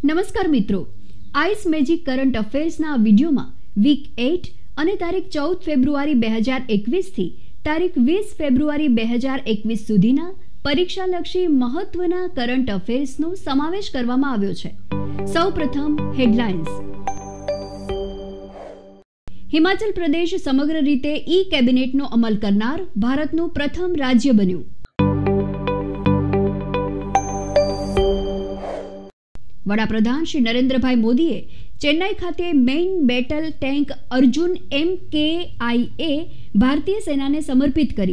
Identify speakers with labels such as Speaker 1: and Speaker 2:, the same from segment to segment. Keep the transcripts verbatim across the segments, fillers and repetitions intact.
Speaker 1: નમસ્કાર મિત્રો, ice magic current અફેર્સના વિડીયોમાં વીક એટ અને તારીખ ચૌદ ફેબ્રુઆરી બે હજાર એકવીસથી તારીખ વીસ ફેબ્રુઆરી બે હજાર એકવીસ સુધીના પરીક્ષાલક્ષી મહત્વના કરંટ અફેર્સનો સમાવેશ કરવામાં આવ્યો છે. સૌપ્રથમ હેડલાઇન્સ. હિમાચલ પ્રદેશ સમગ્ર રીતે ઈ કેબિનેટનો અમલ કરનાર ભારતનું પ્રથમ રાજ્ય બન્યું. વડાપ્રધાન શ્રી નરેન્દ્રભાઈ મોદીએ ચેન્નાઈ ખાતે main battle tank Arjun M K I A ભારતીય સેનાને સમર્પિત કરી.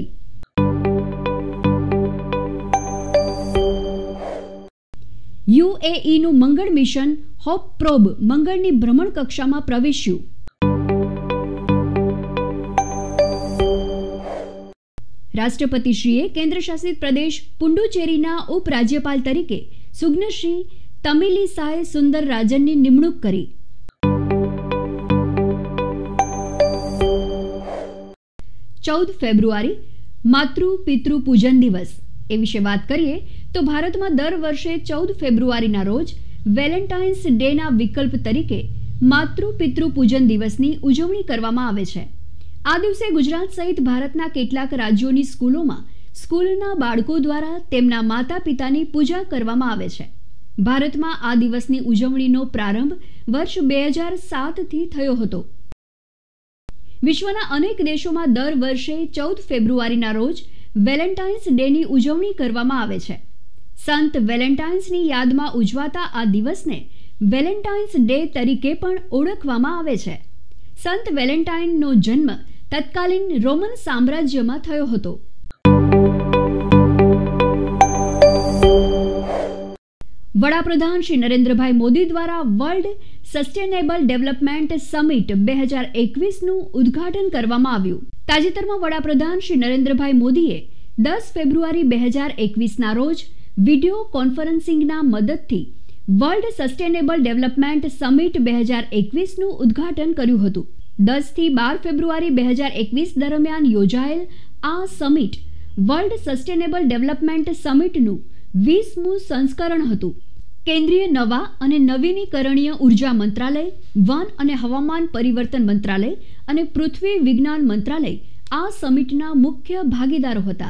Speaker 1: યુએઈનું મંગળ મિશન હોપ પ્રોબ મંગળની ભ્રમણ કક્ષામાં પ્રવેશ્યું. રાષ્ટ્રપતિશ્રીએ કેન્દ્રશાસિત પ્રદેશ પુડુચેરીના ઉપરાજ્યપાલ તરીકે સુગ્નશ્રી તમિલિસાઈ સુંદર રાજનની નિમણૂક કરી. ચૌદ ફેબ્રુઆરી માતૃ પિતૃ પૂજન દિવસ એ વિશે વાત કરીએ તો ભારતમાં દર વર્ષે ચૌદ ફેબ્રુઆરીના રોજ વેલેન્ટાઇન્સ ડેના વિકલ્પ તરીકે માતૃ પિતૃ પૂજન દિવસની ઉજવણી કરવામાં આવે છે. આ દિવસે ગુજરાત સહિત ભારતના કેટલાક રાજ્યોની સ્કૂલોમાં સ્કૂલના બાળકો દ્વારા તેમના માતા પિતાની પૂજા કરવામાં આવે છે. ભારતમાં આ દિવસની ઉજવણીનો પ્રારંભ વર્ષ બે હજાર સાતથી થયો હતો. વિશ્વના અનેક દેશોમાં દર વર્ષે ચૌદ ફેબ્રુઆરીના રોજ વેલેન્ટાઇન્સ ડેની ઉજવણી કરવામાં આવે છે. સંત વેલેન્ટાઇન્સની યાદમાં ઉજવાતા આ દિવસને વેલેન્ટાઇન્સ ડે તરીકે પણ ઓળખવામાં આવે છે. સંત વેલેન્ટાઇનનો જન્મ તત્કાલીન રોમન સામ્રાજ્યમાં થયો હતો. વડાપ્રધાન શ્રી નરેન્દ્રભાઈ મોદી દ્વારા વર્લ્ડ સસ્ટેનેબલ ડેવલપમેન્ટ સમિટ બે હજાર એકવીસનું ઉદ્ઘાટન કરવામાં આવ્યું. તાજેતરમાં વડાપ્રધાન શ્રી નરેન્દ્રભાઈ મોદીએ દસ ફેબ્રુઆરી બે હજાર એકવીસના રોજ વિડીયો કોન્ફરન્સિંગના મદદથી વર્લ્ડ સસ્ટેનેબલ ડેવલપમેન્ટ સમિટ બે હજાર એકવીસનું ઉદ્ઘાટન કર્યું હતું. દસથી બાર ફેબ્રુઆરી બે હજાર એકવીસ દરમિયાન યોજાયેલ આ સમિટ વર્લ્ડ સસ્ટેનેબલ ડેવલપમેન્ટ સમિટનું વીસમું સંસ્કરણ હતું. કેન્દ્રીય નવા અને નવીનીકરણીય ઉર્જા મંત્રાલય, વન અને હવામાન પરિવર્તન મંત્રાલય અને પૃથ્વી વિજ્ઞાન મંત્રાલય આ સમિટના મુખ્ય ભાગીદારો હતા.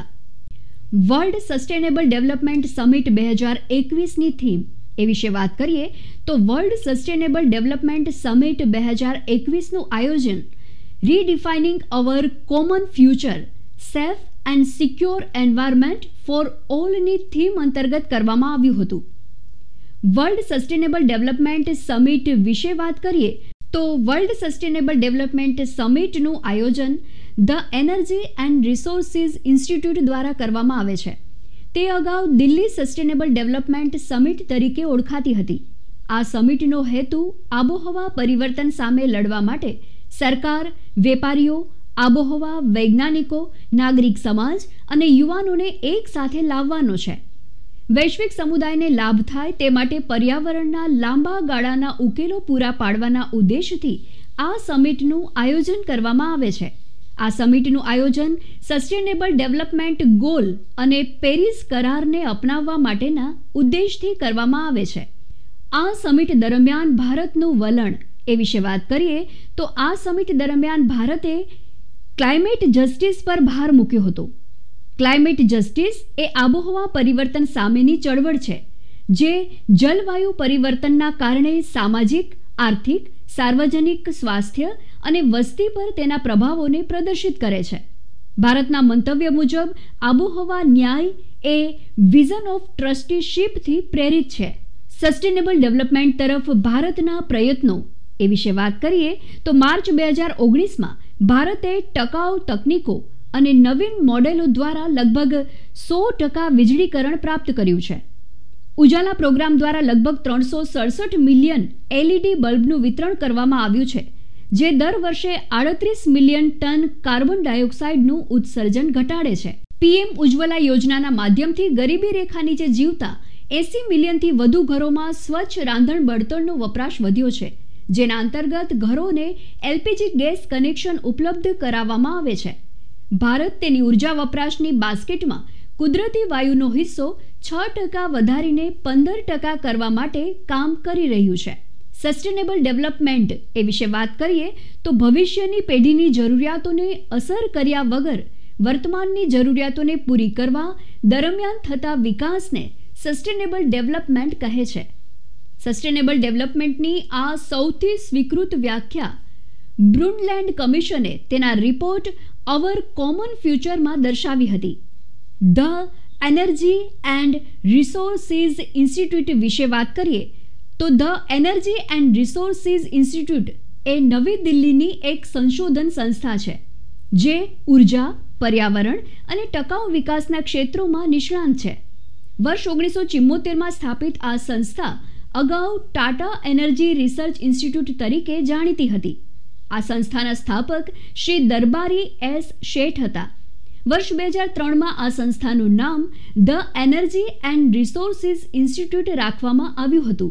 Speaker 1: વર્લ્ડ સસ્ટેનેબલ ડેવલપમેન્ટ સમિટ બે હજાર એકવીસની થીમ એ વિશે વાત કરીએ તો વર્લ્ડ સસ્ટેનેબલ ડેવલપમેન્ટ સમિટ બે હજાર એકવીસનું આયોજન redefining our common future safe and secure environment for ઓલની થીમ અંતર્ગત કરવામાં આવ્યું હતું. વર્લ્ડ સસ્ટેનેબલ ડેવલપમેન્ટ સમિટ વિશે વાત કરીએ તો વર્લ્ડ સસ્ટેનેબલ ડેવલપમેન્ટ સમિટનું આયોજન the energy and resources institute દ્વારા કરવામાં આવે છે. તે અગાઉ દિલ્હી સસ્ટેનેબલ ડેવલપમેન્ટ સમિટ તરીકે ઓળખાતી હતી. આ સમિટનો હેતુ આબોહવા પરિવર્તન સામે લડવા માટે સરકાર, વેપારીઓ, આબોહવા વૈજ્ઞાનિકો, નાગરિક સમાજ અને યુવાનોને એક સાથે લાવવાનો છે. વૈશ્વિક સમુદાયને લાભ થાય તે માટે પર્યાવરણના લાંબા ગાળાના ઉકેલો પૂરા પાડવાના ઉદ્દેશથી આ સમિટનું આયોજન કરવામાં આવે છે. આ સમિટનું આયોજન સસ્ટેનેબલ ડેવલપમેન્ટ ગોલ અને પેરિસ કરારને અપનાવવા માટેના ઉદ્દેશથી કરવામાં આવે છે. આ સમિટ દરમિયાન ભારતનું વલણ એ વિશે વાત કરીએ તો આ સમિટ દરમિયાન ભારતે ક્લાઇમેટ જસ્ટિસ પર ભાર મૂક્યો હતો. ક્લાઇમેટ જસ્ટિસ એ આબોહવા પરિવર્તન સામેની ચળવળ છે, જે જલવાયુ પરિવર્તનના કારણે સામાજિક, આર્થિક, સાર્વજનિક સ્વાસ્થ્ય અને વસ્તી પર તેના પ્રભાવોને પ્રદર્શિત કરે છે. ભારતના મંતવ્ય મુજબ આબોહવા ન્યાય એ વિઝન ઓફ ટ્રસ્ટીશીપથી પ્રેરિત છે. સસ્ટેનેબલ ડેવલપમેન્ટ તરફ ભારતના પ્રયત્નો એ વિશે વાત કરીએ તો માર્ચ બે હજાર ઓગણીસમાં ભારતે ટકાઉ તકનીકો અને નવીન મોડેલો દ્વારા લગભગ સો ટકા વીજળીકરણ પ્રાપ્ત કર્યું છે. ઉજાલા પ્રોગ્રામ દ્વારા લગભગ ત્રણસો સડસઠ મિલિયન એલઈડી બલ્બનું વિતરણ કરવામાં આવ્યું છે, જે દર વર્ષે આડત્રીસ મિલિયન ટન કાર્બન ડાયોક્સાઇડનું ઉત્સર્જન ઘટાડે છે. પીએમ ઉજ્જવલા યોજનાના માધ્યમથી ગરીબી રેખા નીચે જીવતા એસી મિલિયનથી વધુ ઘરોમાં સ્વચ્છ રાંધણ બળતણનો વપરાશ વધ્યો છે, જેના અંતર્ગત ઘરોને એલપીજી ગેસ કનેક્શન ઉપલબ્ધ કરાવવામાં આવે છે. ભારત તેની ઉર્જા વપરાશની બાસ્કેટમાં કુદરતી વાયુનો હિસ્સો છ ટકા વધારીને પંદર ટકા કરવા માટે કામ કરી રહ્યું છે. સસ્ટેનેબલ ડેવલપમેન્ટ એ વિશે વાત કરીએ તો ભવિષ્યની પેઢીની જરૂરિયાતોને અસર કર્યા વગર વર્તમાનની જરૂરિયાતોને પૂરી કરવા દરમિયાન થતા વિકાસને સસ્ટેનેબલ ડેવલપમેન્ટ કહે છે. સસ્ટેનેબલ ડેવલપમેન્ટની આ સૌથી સ્વીકૃત વ્યાખ્યા બ્રુન્ડલેન્ડ કમિશને તેના રિપોર્ટ અવર કોમન ફ્યુચરમાં દર્શાવી હતી. The energy and resources institute વિશે વાત કરીએ તો the energy and resources institute એ નવી દિલ્હીની એક સંશોધન સંસ્થા છે જે ઉર્જા, પર્યાવરણ અને ટકાઉ વિકાસના ક્ષેત્રોમાં નિષ્ણાંત છે. વર્ષ ઓગણીસો ચુમ્મોતેરમાં સ્થાપિત આ સંસ્થા અગાઉ ટાટા એનર્જી રિસર્ચ ઇન્સ્ટિટ્યૂટ તરીકે જાણીતી હતી. આ સંસ્થાના સ્થાપક શ્રી દરબારી એસ શેઠ હતા. વર્ષ બે હજાર ત્રણમાં આ સંસ્થાનું નામ the energy and resources institute રાખવામાં આવ્યું હતું.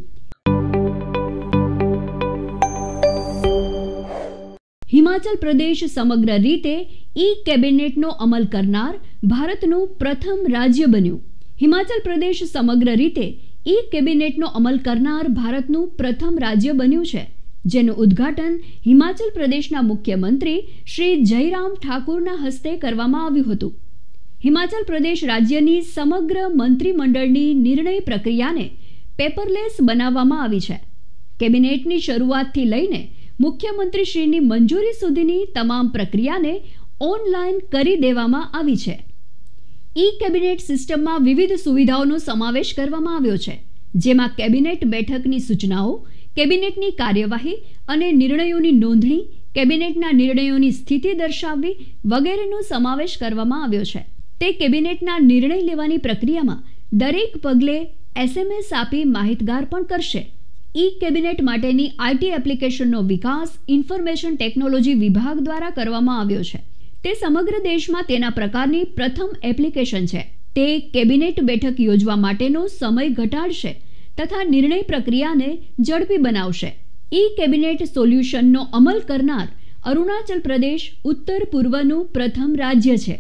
Speaker 1: હિમાચલ પ્રદેશ સમગ્ર રીતે ઈ કેબિનેટનો અમલ કરનાર ભારતનું પ્રથમ રાજ્ય બન્યું. હિમાચલ પ્રદેશ સમગ્ર રીતે ઈ કેબિનેટનો અમલ કરનાર ભારતનું પ્રથમ રાજ્ય બન્યું છે, જેનું ઉદ્ઘાટન હિમાચલ પ્રદેશના મુખ્યમંત્રી શ્રી જયરામ ઠાકુરના હસ્તે કરવામાં આવ્યું હતું. હિમાચલ પ્રદેશ રાજ્યની સમગ્ર મંત્રીમંડળની નિર્ણય પ્રક્રિયાને પેપરલેસ બનાવવામાં આવી છે. કેબિનેટની શરૂઆતથી લઈને મુખ્યમંત્રીશ્રીની મંજૂરી સુધીની તમામ પ્રક્રિયાને ઓનલાઈન કરી દેવામાં આવી છે. ઈ કેબિનેટ સિસ્ટમમાં વિવિધ સુવિધાઓનો સમાવેશ કરવામાં આવ્યો છે, જેમાં કેબિનેટ બેઠકની સૂચનાઓ, કેબિનેટની કાર્યવાહી અને નિર્ણયોની નોંધણી, કેબિનેટના નિર્ણયોની સ્થિતિ દર્શાવવી વગેરેનો સમાવેશ કરવામાં આવ્યો છે. તે કેબિનેટના નિર્ણય લેવાની પ્રક્રિયામાં દરેક પગલે એસએમએસ આપી માહિતગાર પણ કરશે. ઈ કેબિનેટ માટેની આઈટી એપ્લિકેશનનો વિકાસ ઇન્ફોર્મેશન ટેકનોલોજી વિભાગ દ્વારા કરવામાં આવ્યો છે. તે સમગ્ર દેશમાં તેના પ્રકારની પ્રથમ એપ્લિકેશન છે. તે કેબિનેટ બેઠક યોજવા માટેનો સમય ઘટાડશે તથા નિર્ણય પ્રક્રિયાને ઝડપી બનાવશે. ઈ કેબિનેટ સોલ્યુશનનો અમલ કરનાર અરુણાચલ પ્રદેશ ઉત્તર પૂર્વનું પ્રથમ રાજ્ય છે.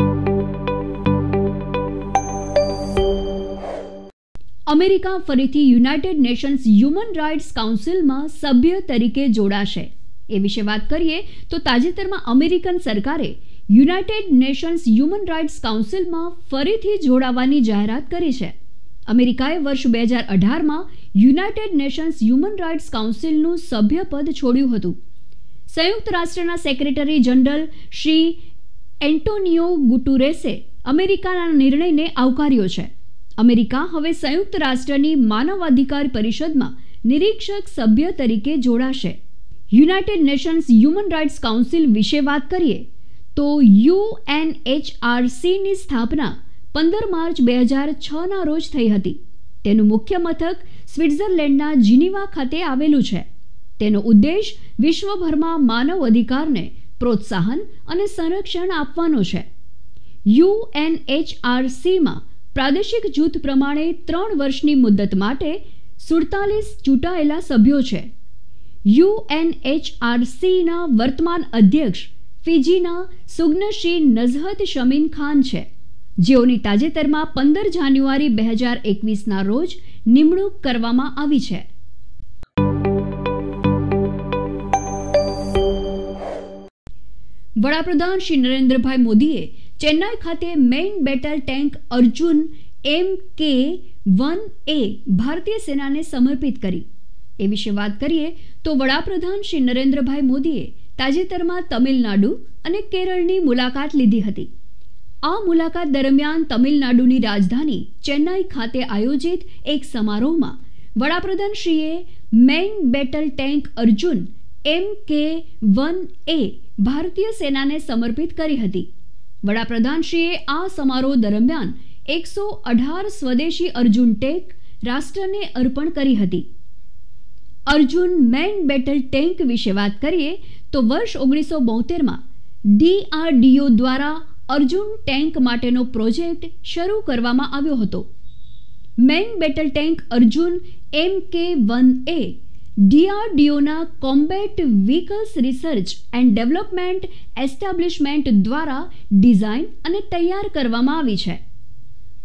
Speaker 1: અમેરિકા ફરીથી યુનાઇટેડ નેશન્સ હ્યુમન રાઇટ્સ કાઉન્સિલમાં સભ્ય તરીકે જોડાશે. એ વિશે વાત કરીએ તો તાજેતરમાં અમેરિકન સરકારે યુનાઇટેડ નેશન્સ હ્યુમન રાઇટ્સ કાઉન્સિલમાં ફરીથી જોડાવાની જાહેરાત કરી છે. અમેરિકાએ વર્ષ બે હજાર અઢારમાં યુનાઇટેડ નેશન્સ હ્યુમન રાઇટ્સ કાઉન્સિલનું સભ્યપદ છોડ્યું હતું. સંયુક્ત રાષ્ટ્રના સેક્રેટરી જનરલ શ્રી એન્ટોનિયો ગુટુરેસે અમેરિકાના નિર્ણયને આવકાર્યો છે. અમેરિકા હવે સંયુક્ત રાષ્ટ્રની માનવાધિકાર પરિષદમાં નિરીક્ષક સભ્ય તરીકે જોડાશે. United Nations Human Rights Council વિશે વાત કરીએ તો યુએનએચઆરસીની સ્થાપના પંદર માર્ચ બે હજાર છના રોજ થઈ હતી. તેનું મુખ્ય મથક સ્વિટ્ઝરલેન્ડના જીનીવા ખાતે આવેલું છે. તેનો ઉદ્દેશ વિશ્વભરમાં માનવ અધિકારને પ્રોત્સાહન અને સંરક્ષણ આપવાનો છે. યુએનએચઆરસીમાં પ્રાદેશિક જૂથ પ્રમાણે ત્રણ વર્ષની મુદ્દત માટે સુડતાલીસ ચૂંટાયેલા સભ્યો છે. યુએનએચઆરસીના વર્તમાન અધ્યક્ષ ફિજીના સુગ્નશી નઝહત શમીન ખાન છે, જેઓની તાજેતરમાં પંદર જાન્યુઆરી બે હજાર એકવીસના રોજ નિમણૂક કરવામાં આવી છે. વડાપ્રધાન શ્રી નરેન્દ્રભાઈ મોદીએ ચેન્નાઈ ખાતે main battle tank Arjun M K one એ ભારતીય સેનાને સમર્પિત કરી. એ વિશે વાત કરીએ તો વડાપ્રધાન શ્રી નરેન્દ્રભાઈ મોદીએ તાજેતરમાં તમિલનાડુ અને કેરળની મુલાકાત લીધી હતી. આ મુલાકાત દરમિયાન તમિલનાડુની રાજધાની ચેન્નાઈ ખાતે આયોજિત એક સમારોહમાં વડાપ્રધાનશ્રીએ main battle tank Arjun M K one એ ભારતીય સેનાને સમર્પિત કરી હતી. વડાપ્રધાનશ્રીએ આ સમારોહ દરમિયાન એકસો અઢાર સ્વદેશી અર્જુન ટેન્ક રાષ્ટ્રને અર્પણ કરી હતી. અર્જુન મેઇન બેટલ ટેન્ક વિશે વાત કરીએ તો વર્ષ ઓગણીસો બોતેરમાં ડીઆરડીઓ દ્વારા અર્જુન ટેન્ક માટેનો પ્રોજેક્ટ શરૂ કરવામાં આવ્યો હતો. Main battle tank Arjun M K one A ડીઆરડીઓના combat vehicles research and development establishment દ્વારા ડિઝાઇન અને તૈયાર કરવામાં આવી છે.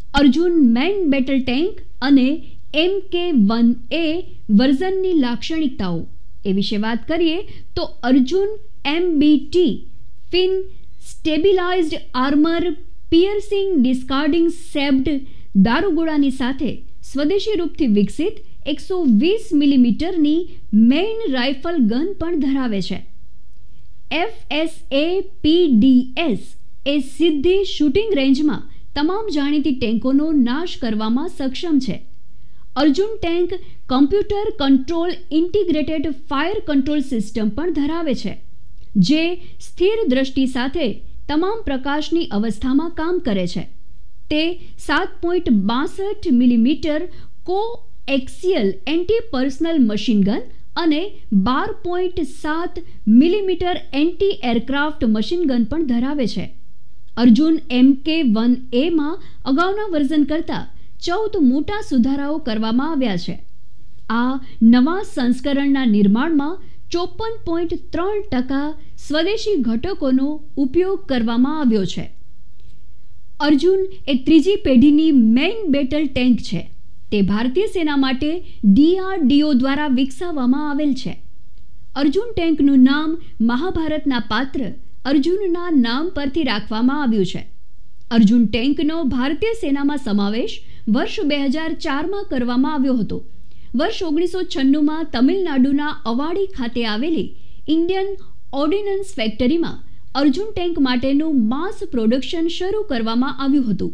Speaker 1: અર્જુન મેન બેટલ ટેન્ક અને એમ કે વન એ વર્ઝનની લાક્ષણિકતાઓ એ વિશે વાત કરીએ તો Arjun M B T fin stabilised armour piercing discarding shaped દારૂગોળાની સાથે સ્વદેશી રૂપથી વિકસિત એકસો વીસ મિલીમીટરની મેઇન રાઇફલ ગન પણ ધરાવે છે. F S A P D S એ સીધી શૂટિંગ રેન્જમાં તમામ જાણીતી ટેન્કોનો નાશ કરવામાં સક્ષમ છે. Arjun tank computer control integrated fire control system પણ ધરાવે છે, જે સ્થિર દ્રષ્ટિ સાથે તમામ પ્રકાશની અવસ્થામાં કામ કરે છે. તે સાત પોઈન્ટ બાસઠ millimetre coaxial anti personnel machine gun અને બાર પોઈન્ટ સાત millimetre anti aircraft machine gun પણ ધરાવે છે. અર્જુન એમ કે વન એમાં અગાઉના વર્ઝન કરતાં ચૌદ મોટા સુધારાઓ કરવામાં આવ્યા છે. આ નવા સંસ્કરણના નિર્માણમાં ચોપન પોઈન્ટ ત્રણ ટકા સ્વદેશી ઘટકોનો ઉપયોગ કરવામાં આવ્યો છે. અર્જુન એ ત્રીજી પેઢીની મેઇન બેટલ ટેન્ક છે. તે ભારતીય સેના માટે ડી આર ડી ઓ દ્વારા વિકસાવવામાં આવેલ છે. અર્જુન ટેન્કનું નામ મહાભારતના પાત્ર અર્જુનના નામ પરથી રાખવામાં આવ્યું છે. અર્જુન ટેન્કનો ભારતીય સેનામાં સમાવેશ વર્ષ બે હજાર ચારમાં કરવામાં આવ્યો હતો. વર્ષ ઓગણીસો છન્નુંમાં તમિલનાડુના અવાડી ખાતે આવેલી ઇન્ડિયન ઓર્ડિનન્સ ફેક્ટરીમાં અર્જુન ટેન્ક માટેનું માસ પ્રોડક્શન શરૂ કરવામાં આવ્યું હતું.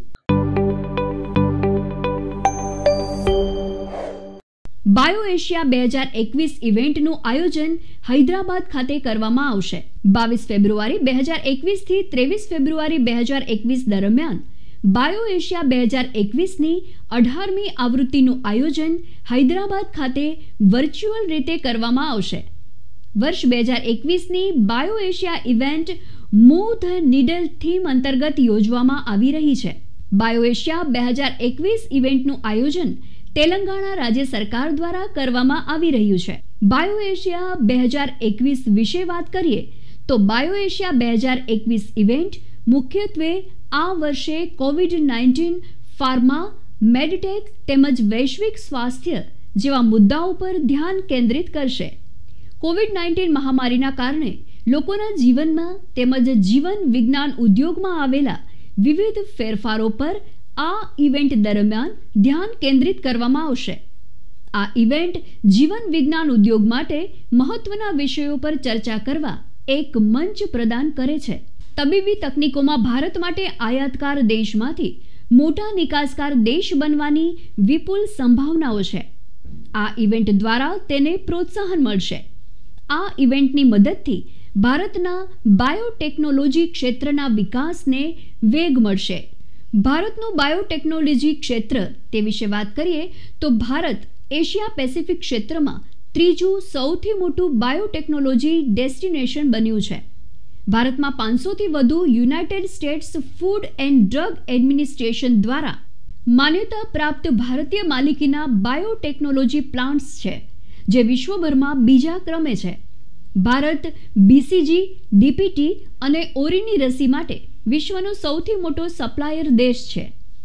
Speaker 1: બાયો એશિયા બે હજાર એકવીસ ઇવેન્ટનું આયોજન હૈદરાબાદ ખાતે કરવામાં આવશે. બાવીસ ફેબ્રુઆરી બે હજાર એકવીસથી ત્રેવીસ ફેબ્રુઆરી બે હજાર એકવીસ દરમિયાન બાયો એશિયા બે હજાર એકવીસની અઢારમી આવૃત્તિનું આયોજન હૈદરાબાદ ખાતે વર્ચ્યુઅલ રીતે કરવામાં આવશે. વર્ષ બે હજાર એકવીસની bio Asia event move the needle theme અંતર્ગત યોજવામાં આવી રહી છે. બાયો એશિયા બે હજાર એકવીસ ઇવેન્ટનું આયોજન તેલંગાણા રાજ્ય સરકાર દ્વારા કરવામાં આવી રહ્યું છે. બાયો એશિયા બે હજાર એકવીસ વિશે વાત કરીએ તો બાયો એશિયા બે હજાર એકવીસ ઇવેન્ટ મુખ્યત્વે આ વર્ષે કોવિડ નાઇન્ટીન, ફાર્મા, મેડટેક તેમજ વૈશ્વિક સ્વાસ્થ્ય જેવા મુદ્દાઓ પર ધ્યાન કેન્દ્રિત કરશે. કોવિડ નાઇન્ટીન મહામારીના કારણે લોકોના જીવનમાં તેમજ જીવન વિજ્ઞાન ઉદ્યોગમાં આવેલા વિવિધ ફેરફારો પર આ ઇવેન્ટ દરમિયાન ધ્યાન કેન્દ્રિત કરવામાં આવશે. આ ઇવેન્ટ જીવન વિજ્ઞાન ઉદ્યોગ માટે મહત્વના વિષયો પર ચર્ચા કરવા એક મંચ પ્રદાન કરે છે. તબીબી તકનીકોમાં ભારત માટે આયાતકાર દેશમાંથી મોટા નિકાસકાર દેશ બનવાની વિપુલ સંભાવનાઓ છે. આ ઇવેન્ટ દ્વારા તેને પ્રોત્સાહન મળશે. આ ઇવેન્ટની મદદથી ભારતના બાયોટેકનોલોજી ક્ષેત્રના વિકાસને વેગ મળશે. ભારતનું બાયોટેકનોલોજી ક્ષેત્ર તે વિશે વાત કરીએ તો ભારત એશિયા પેસિફિક ક્ષેત્રમાં ત્રીજું સૌથી મોટું બાયોટેકનોલોજી ડેસ્ટિનેશન બન્યું છે. ભારતમાં પાંચસોથી વધુ United States Food and Drug Administration દ્વારા માન્યતા પ્રાપ્ત ભારતીય માલિકીના બાયોટેકનોલોજી પ્લાન્ટ્સ છે, જે વિશ્વભરમાં બીજા ક્રમે છે. ભારત બીસીજી, ડીપીટી અને ઓરીની રસી માટે વિશ્વનો સૌથી મોટો સપ્લાયર દેશ છે.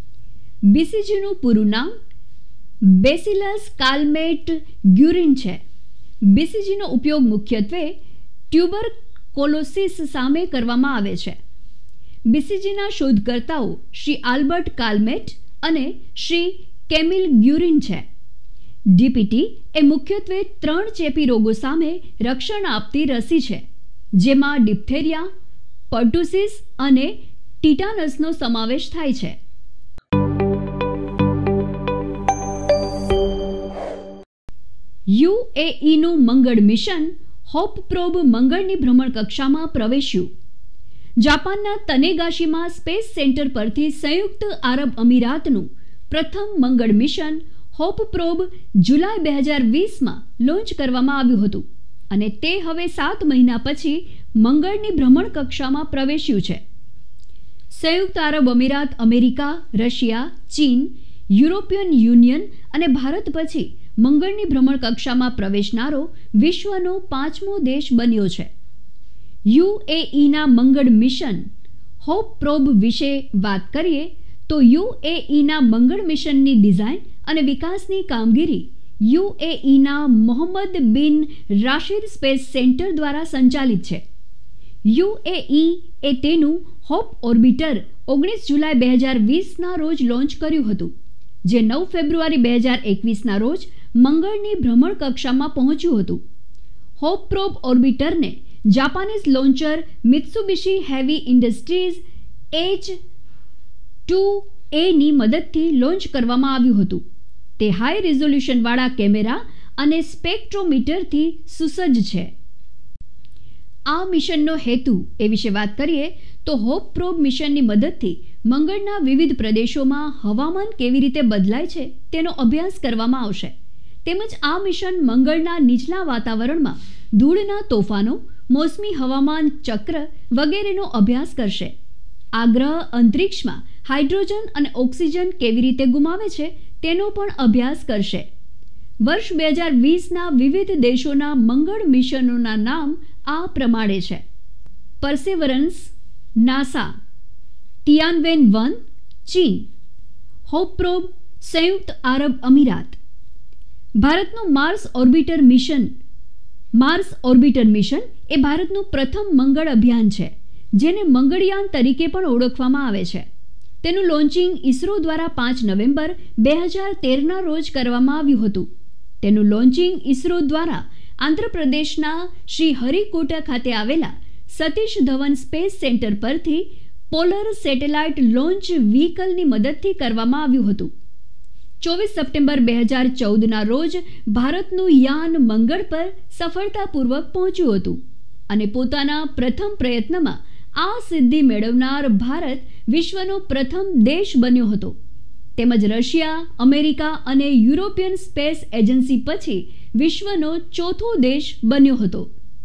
Speaker 1: બીસીજીનું પૂરું નામ બેસિલસ કાલ્મેટ ગ્યુરિન છે. બીસીજીનો ઉપયોગ મુખ્યત્વે ટ્યુબર કોલોસિસ સામે કરવામાં આવે છે. બીસીજીના શોધકર્તાઓ શ્રી આલ્બર્ટ કાલ્મેટ અને શ્રી કેમિલ ગ્યુરિન છે. ડીપીટી એ મુખ્યત્વે ત્રણ ચેપી રોગો સામે રક્ષણ આપતી રસી છે, જેમાં ડિપ્થેરિયા, પર્ટુસિસ અને ટીટાનસનો સમાવેશ થાય છે. યુએઈનું મંગળ મિશન હોપ પ્રોબ મંગળની ભ્રમણ કક્ષામાં પ્રવેશ્યું. જાપાનના તનેગાશીમાં સ્પેસ સેન્ટર પરથી સંયુક્ત આરબ અમીરાતનું પ્રથમ મંગળ મિશન હોપ પ્રોબ જુલાઈ બે હજાર વીસમાં લોન્ચ કરવામાં આવ્યું હતું અને તે હવે સાત મહિના પછી મંગળની ભ્રમણ કક્ષામાં પ્રવેશ્યું છે. સંયુક્ત આરબ અમીરાત અમેરિકા, રશિયા, ચીન, યુરોપિયન યુનિયન અને ભારત પછી મંગળની ભ્રમણ કક્ષામાં પ્રવેશનારો વિશ્વનો પાંચમો દેશ બન્યો છે. યુએઈના મંગળ મિશન હોપ પ્રોબ વિશે વાત કરીએ તો યુએઈના મંગળ મિશનની ડિઝાઇન અને વિકાસની કામગીરી યુએઈના મોહમ્મદ બિન રાશિદ સ્પેસ સેન્ટર દ્વારા સંચાલિત છે. યુએઈ એ તેનું હોપ ઓર્બિટર ઓગણીસ જુલાઈ બે હજાર વીસના રોજ લોન્ચ કર્યું હતું, જે નવ ફેબ્રુઆરી બે હજાર એકવીસના રોજ મંગળની ભ્રમણ કક્ષામાં પહોંચ્યું હતું. હોપ પ્રોબ ઓર્બિટરને Japanese launcher Mitsubishi heavy industries H two એની મદદથી લોન્ચ કરવામાં આવ્યું હતું. તે હાઈ રિઝોલ્યુશનવાળા કેમેરા અને સ્પેક્ટ્રોમીટરથી સુસજ્જ છે. આ મિશનનો હેતુ એ વિશે વાત કરીએ તો હોપ પ્રોબ મિશનની મદદથી મંગળના વિવિધ પ્રદેશોમાં હવામાન કેવી રીતે બદલાય છે તેનો અભ્યાસ કરવામાં આવશે. તેમજ આ મિશન મંગળના નીચલા વાતાવરણમાં ધૂળના તોફાનો, મોસમી હવામાન ચક્ર વગેરેનો અભ્યાસ કરશે. આ ગ્રહ અંતરિક્ષમાં હાઇડ્રોજન અને ઓક્સિજન કેવી રીતે ગુમાવે છે તેનો પણ અભ્યાસ કરશે. વર્ષ બે હજાર વીસના વિવિધ દેશોના મંગળ મિશનોના નામ આ પ્રમાણે છે: પરસેવરન્સ નાસા, ટિયાનવેન વન ચીન, હોપ પ્રોબ સંયુક્ત આરબ અમીરાત. ભારતનું Mars orbiter mission Mars orbiter mission એ ભારતનું પ્રથમ મંગળ અભિયાન છે, જેને મંગળયાન તરીકે પણ ઓળખવામાં આવે છે. તેનું લોન્ચિંગ ઇસરો દ્વારા પાંચ નવેમ્બર બે હજાર તેરના રોજ કરવામાં આવ્યું હતું. તેનું લોન્ચિંગ ઇસરો દ્વારા આંધ્રપ્રદેશના શ્રી હરિકોટા ખાતે આવેલા સતીશ ધવન સ્પેસ સેન્ટર પરથી પોલર સેટેલાઇટ લોન્ચ વ્હીકલની મદદથી કરવામાં આવ્યું હતું. ચોવીસ સપ્ટેમ્બર બે હજાર ચૌદના રોજ ભારતનું યાન મંગળ પર સફળતાપૂર્વક પહોંચ્યું હતું અને પોતાના પ્રથમ પ્રયત્નમાં આ સિદ્ધિ મેળવનાર ભારત વિશ્વનો પ્રથમ દેશ બન્યો હતો. તેમજ રશિયા, અમેરિકા અને યુરોપિયન સ્પેસ એજન્સી પછી વિશ્વનો ચોથો દેશ બન્યો હતો.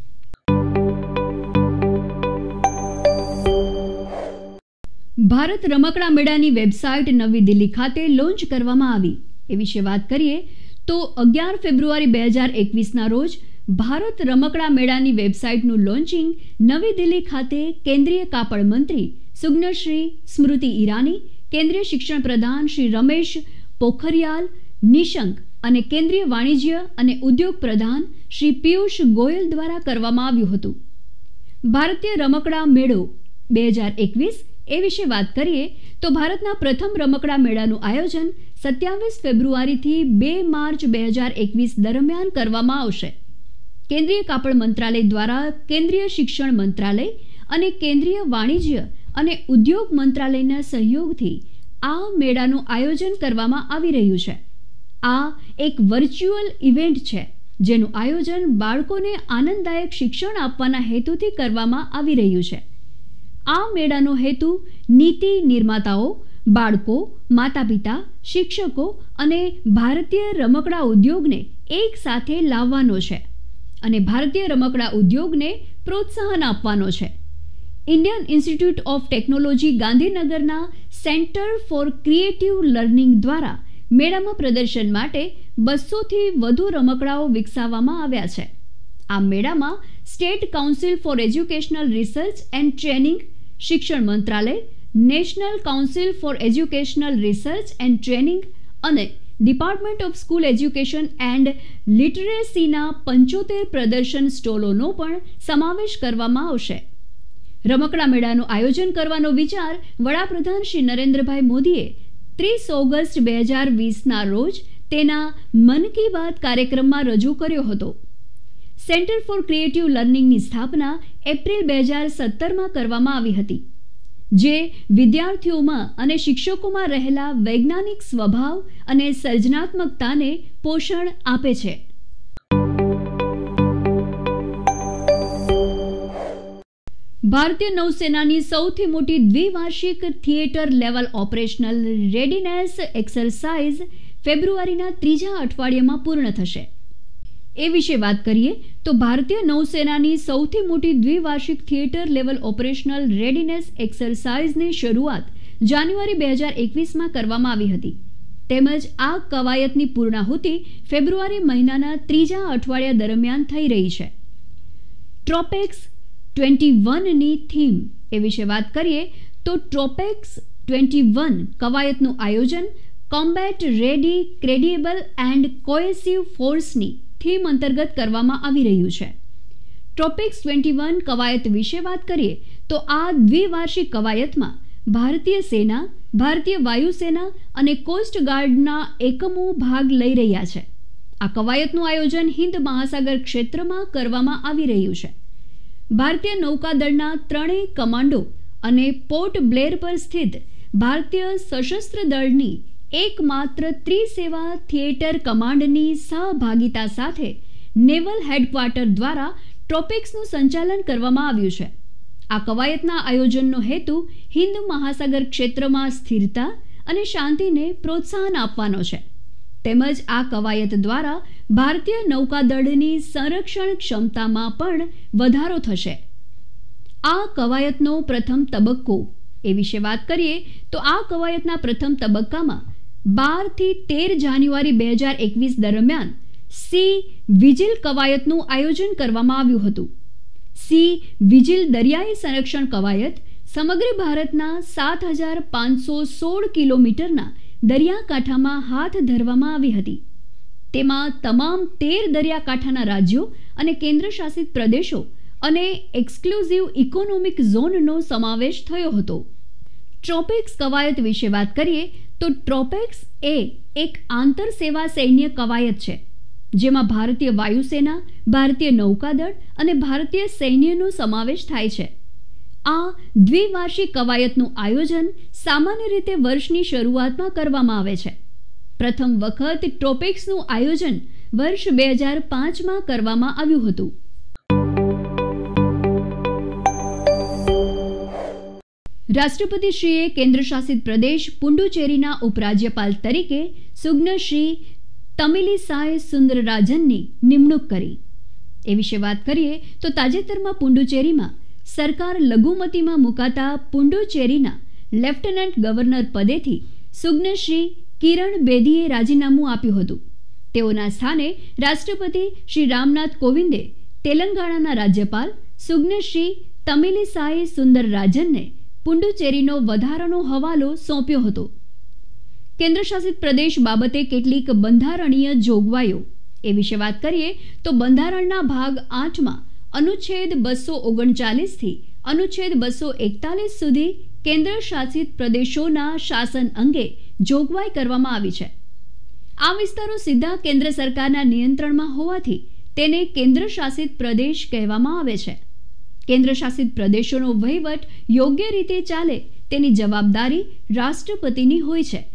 Speaker 1: ભારત રમકડા મેળાની વેબસાઇટ નવી દિલ્હી ખાતે લોન્ચ કરવામાં આવી. એ વિશે વાત કરીએ તો અગિયાર ફેબ્રુઆરી બે હજાર એકવીસના રોજ ભારત રમકડા મેળાની વેબસાઇટનું લોન્ચિંગ નવી દિલ્હી ખાતે કેન્દ્રીય કાપડ મંત્રી સુગ્નશ્રી સ્મૃતિ ઈરાની, કેન્દ્રીય શિક્ષણ પ્રધાન શ્રી રમેશ પોખરિયાલ નિશંક અને કેન્દ્રીય વાણિજ્ય અને ઉદ્યોગ પ્રધાન શ્રી પિયુષ ગોયલ દ્વારા કરવામાં આવ્યું હતું. ભારતીય રમકડા મેળો બે હજાર એકવીસ એ વિશે વાત કરીએ તો ભારતના પ્રથમ રમકડા મેળાનું આયોજન સત્યાવીસ ફેબ્રુઆરીથી બે માર્ચ બે હજાર એકવીસ દરમિયાન કરવામાં આવશે. કેન્દ્રીય કાપડ મંત્રાલય દ્વારા કેન્દ્રીય શિક્ષણ મંત્રાલય અને કેન્દ્રીય વાણિજ્ય અને ઉદ્યોગ મંત્રાલયના સહયોગથી આ મેળાનું આયોજન કરવામાં આવી રહ્યું છે. આ એક વર્ચ્યુઅલ ઇવેન્ટ છે, જેનું આયોજન બાળકોને આનંદદાયક શિક્ષણ આપવાના હેતુથી કરવામાં આવી રહ્યું છે. આ મેળાનો હેતુ નીતિ નિર્માતાઓ, બાળકો, માતાપિતા, શિક્ષકો અને ભારતીય રમકડા ઉદ્યોગને એક સાથે લાવવાનો છે અને ભારતીય રમકડા ઉદ્યોગને પ્રોત્સાહન આપવાનો છે. ઇન્ડિયન ઇન્સ્ટિટ્યૂટ ઓફ ટેકનોલોજી ગાંધીનગરના સેન્ટર ફોર ક્રિએટિવ લર્નિંગ દ્વારા મેળામાં પ્રદર્શન માટે બસોથી વધુ રમકડાઓ વિકસાવવામાં આવ્યા છે. આ મેળામાં state council for educational research and training, શિક્ષણ મંત્રાલય, national council for educational research and training અને department of school education and લિટરેસીના પંચોતેર પ્રદર્શન સ્ટોલોનો પણ સમાવેશ કરવામાં આવશે. રમકડા મેળાનું આયોજન કરવાનો વિચાર વડાપ્રધાન શ્રી નરેન્દ્રભાઈ મોદીએ ત્રીસ ઓગસ્ટ બે હજાર વીસના રોજ તેના મન કી બાત કાર્યક્રમમાં રજૂ કર્યો હતો. સેન્ટર ફોર ક્રિએટિવ લર્નિંગની સ્થાપના એપ્રિલ બે હજાર સત્તરમાં કરવામાં આવી હતી, જે વિદ્યાર્થીઓમાં અને શિક્ષકોમાં રહેલા વૈજ્ઞાનિક સ્વભાવ અને સર્જનાત્મકતાને પોષણ આપે છે. ભારતીય નૌસેનાની સૌથી મોટી દ્વિવાર્ષિક theatre level operational readiness exercise ફેબ્રુઆરીના ત્રીજા અઠવાડિયામાં પૂર્ણ થશે. એ વિશે વાત કરીએ તો ભારતીય નૌસેનાની સૌથી મોટી દ્વિવાર્ષિક થિયેટર લેવલ ઓપરેશનલ રેડીનેસ એક્સરસાઇઝની શરૂઆત જાન્યુઆરી બે હજાર એકવીસમાં કરવામાં આવી હતી. તેમજ આ કવાયતની પૂર્ણાહુતિ ફેબ્રુઆરી મહિનાના ત્રીજા અઠવાડિયા દરમિયાન થઈ રહી છે. ટ્રોપેક્સ ટ્વેન્ટી વનની થીમ એ વિશે વાત કરીએ તો ટ્રોપેક્સ ટ્વેન્ટી વન કવાયતનું આયોજન combat ready credible and cohesive ફોર્સની થીમ અંતર્ગત કરવામાં આવી રહ્યું છે. ટ્રોપિક્સ ટ્વેન્ટી વન કવાયત વિશે વાત કરીએ તો આ દ્વિવાર્ષિક કવાયતમાં ભારતીય સેના, ભારતીય વાયુસેના અને કોસ્ટ ગાર્ડના એકમો ભાગ લઈ રહ્યા છે. આ કવાયતનું આયોજન હિન્દ મહાસાગર ક્ષેત્રમાં કરવામાં આવી રહ્યું છે. ભારતીય નૌકાદળના ત્રણેય કમાન્ડો અને પોર્ટ બ્લેર પર સ્થિત ભારતીય સશસ્ત્ર દળની એકમાત્ર ત્રિસેવા થિયેટર કમાન્ડની સહભાગિતા સાથે નેવલ હેડક્વાર્ટર દ્વારા ટ્રોપિક્સનું સંચાલન કરવામાં આવ્યું છે. આ કવાયતના આયોજનનો હેતુ હિન્દ મહાસાગર ક્ષેત્રમાં સ્થિરતા અને શાંતિને પ્રોત્સાહન આપવાનો છે. તેમજ આ કવાયત દ્વારા ભારતીય નૌકાદળની સંરક્ષણ ક્ષમતામાં પણ વધારો થશે. આ કવાયતનો પ્રથમ તબક્કો એ વિશે વાત કરીએ તો આ કવાયતના પ્રથમ તબક્કામાં બાર થી તેર જાન્યુઆરી બે હજાર એકવીસ દરમિયાન સી વિજિલ કવાયતનું આયોજન કરવામાં આવ્યું હતું. સી વિજિલ દરિયાઈ સંરક્ષણ કવાયત સમગ્ર ભારતના સાત હજાર પાંચસો સોળ કિલોમીટરના દરિયાકાંઠામાં હાથ ધરવામાં આવી હતી. તેમાં તમામ તેર દરિયાકાંઠાના રાજ્યો અને કેન્દ્રશાસિત પ્રદેશો અને એક્સક્લુઝિવ ઇકોનોમિક ઝોનનો સમાવેશ થયો હતો. ટ્રોપિક્સ કવાયત વિશે વાત કરીએ તો ટ્રોપિક્સ એ એક આંતર સેવા સૈન્ય કવાયત છે જેમાં ભારતીય વાયુસેના, ભારતીય નૌકાદળ અને ભારતીય સૈન્યનો સમાવેશ થાય છે. આ દ્વિવાર્ષિક કવાયતનું આયોજન સામાન્ય રીતે વર્ષની શરૂઆતમાં કરવામાં આવે છે. પ્રથમ વખત ટ્રોપિક્સનું આયોજન વર્ષ બે હજાર પાંચમાં કરવામાં આવ્યું હતું. રાષ્ટ્રપતિશ્રીએ કેન્દ્રશાસિત પ્રદેશ પુડુચેરીના ઉપરાજ્યપાલ તરીકે સુજ્ઞશ્રી તમિલિસાઈ સુંદરરાજનની નિમણૂક કરી. એ વિશે વાત કરીએ તો તાજેતરમાં પુડુચેરીમાં સરકાર લઘુમતીમાં મુકાતા પુડુચેરીના લેફ્ટનન્ટ ગવર્નર પદેથી સુજ્ઞશ્રી કિરણ બેદીએ રાજીનામું આપ્યું હતું. તેઓના સ્થાને રાષ્ટ્રપતિ શ્રી રામનાથ કોવિંદે તેલંગાણાના રાજ્યપાલ સુજ્ઞશ્રી તમિલિસાઈ સુંદરરાજનને પુડુચેરીનો વધારાનો હવાલો સોંપ્યો હતો. કેન્દ્રશાસિત પ્રદેશ બાબતે કેટલીક બંધારણીય જોગવાઈઓ એ વિશે વાત કરીએ તો બંધારણના ભાગ આઠમાં અનુચ્છેદ બસો ઓગણચાલીસથી અનુચ્છેદ બસો એકતાલીસ સુધી કેન્દ્ર શાસિત પ્રદેશોના શાસન અંગે જોગવાઈ કરવામાં આવી છે. આ વિસ્તારો સીધા કેન્દ્ર સરકારના નિયંત્રણમાં હોવાથી તેને કેન્દ્ર શાસિત પ્રદેશ કહેવામાં આવે છે. કેન્દ્ર શાસિત પ્રદેશોનો વહીવટ યોગ્ય રીતે ચાલે તેની જવાબદારી રાષ્ટ્રપતિની હોય છે.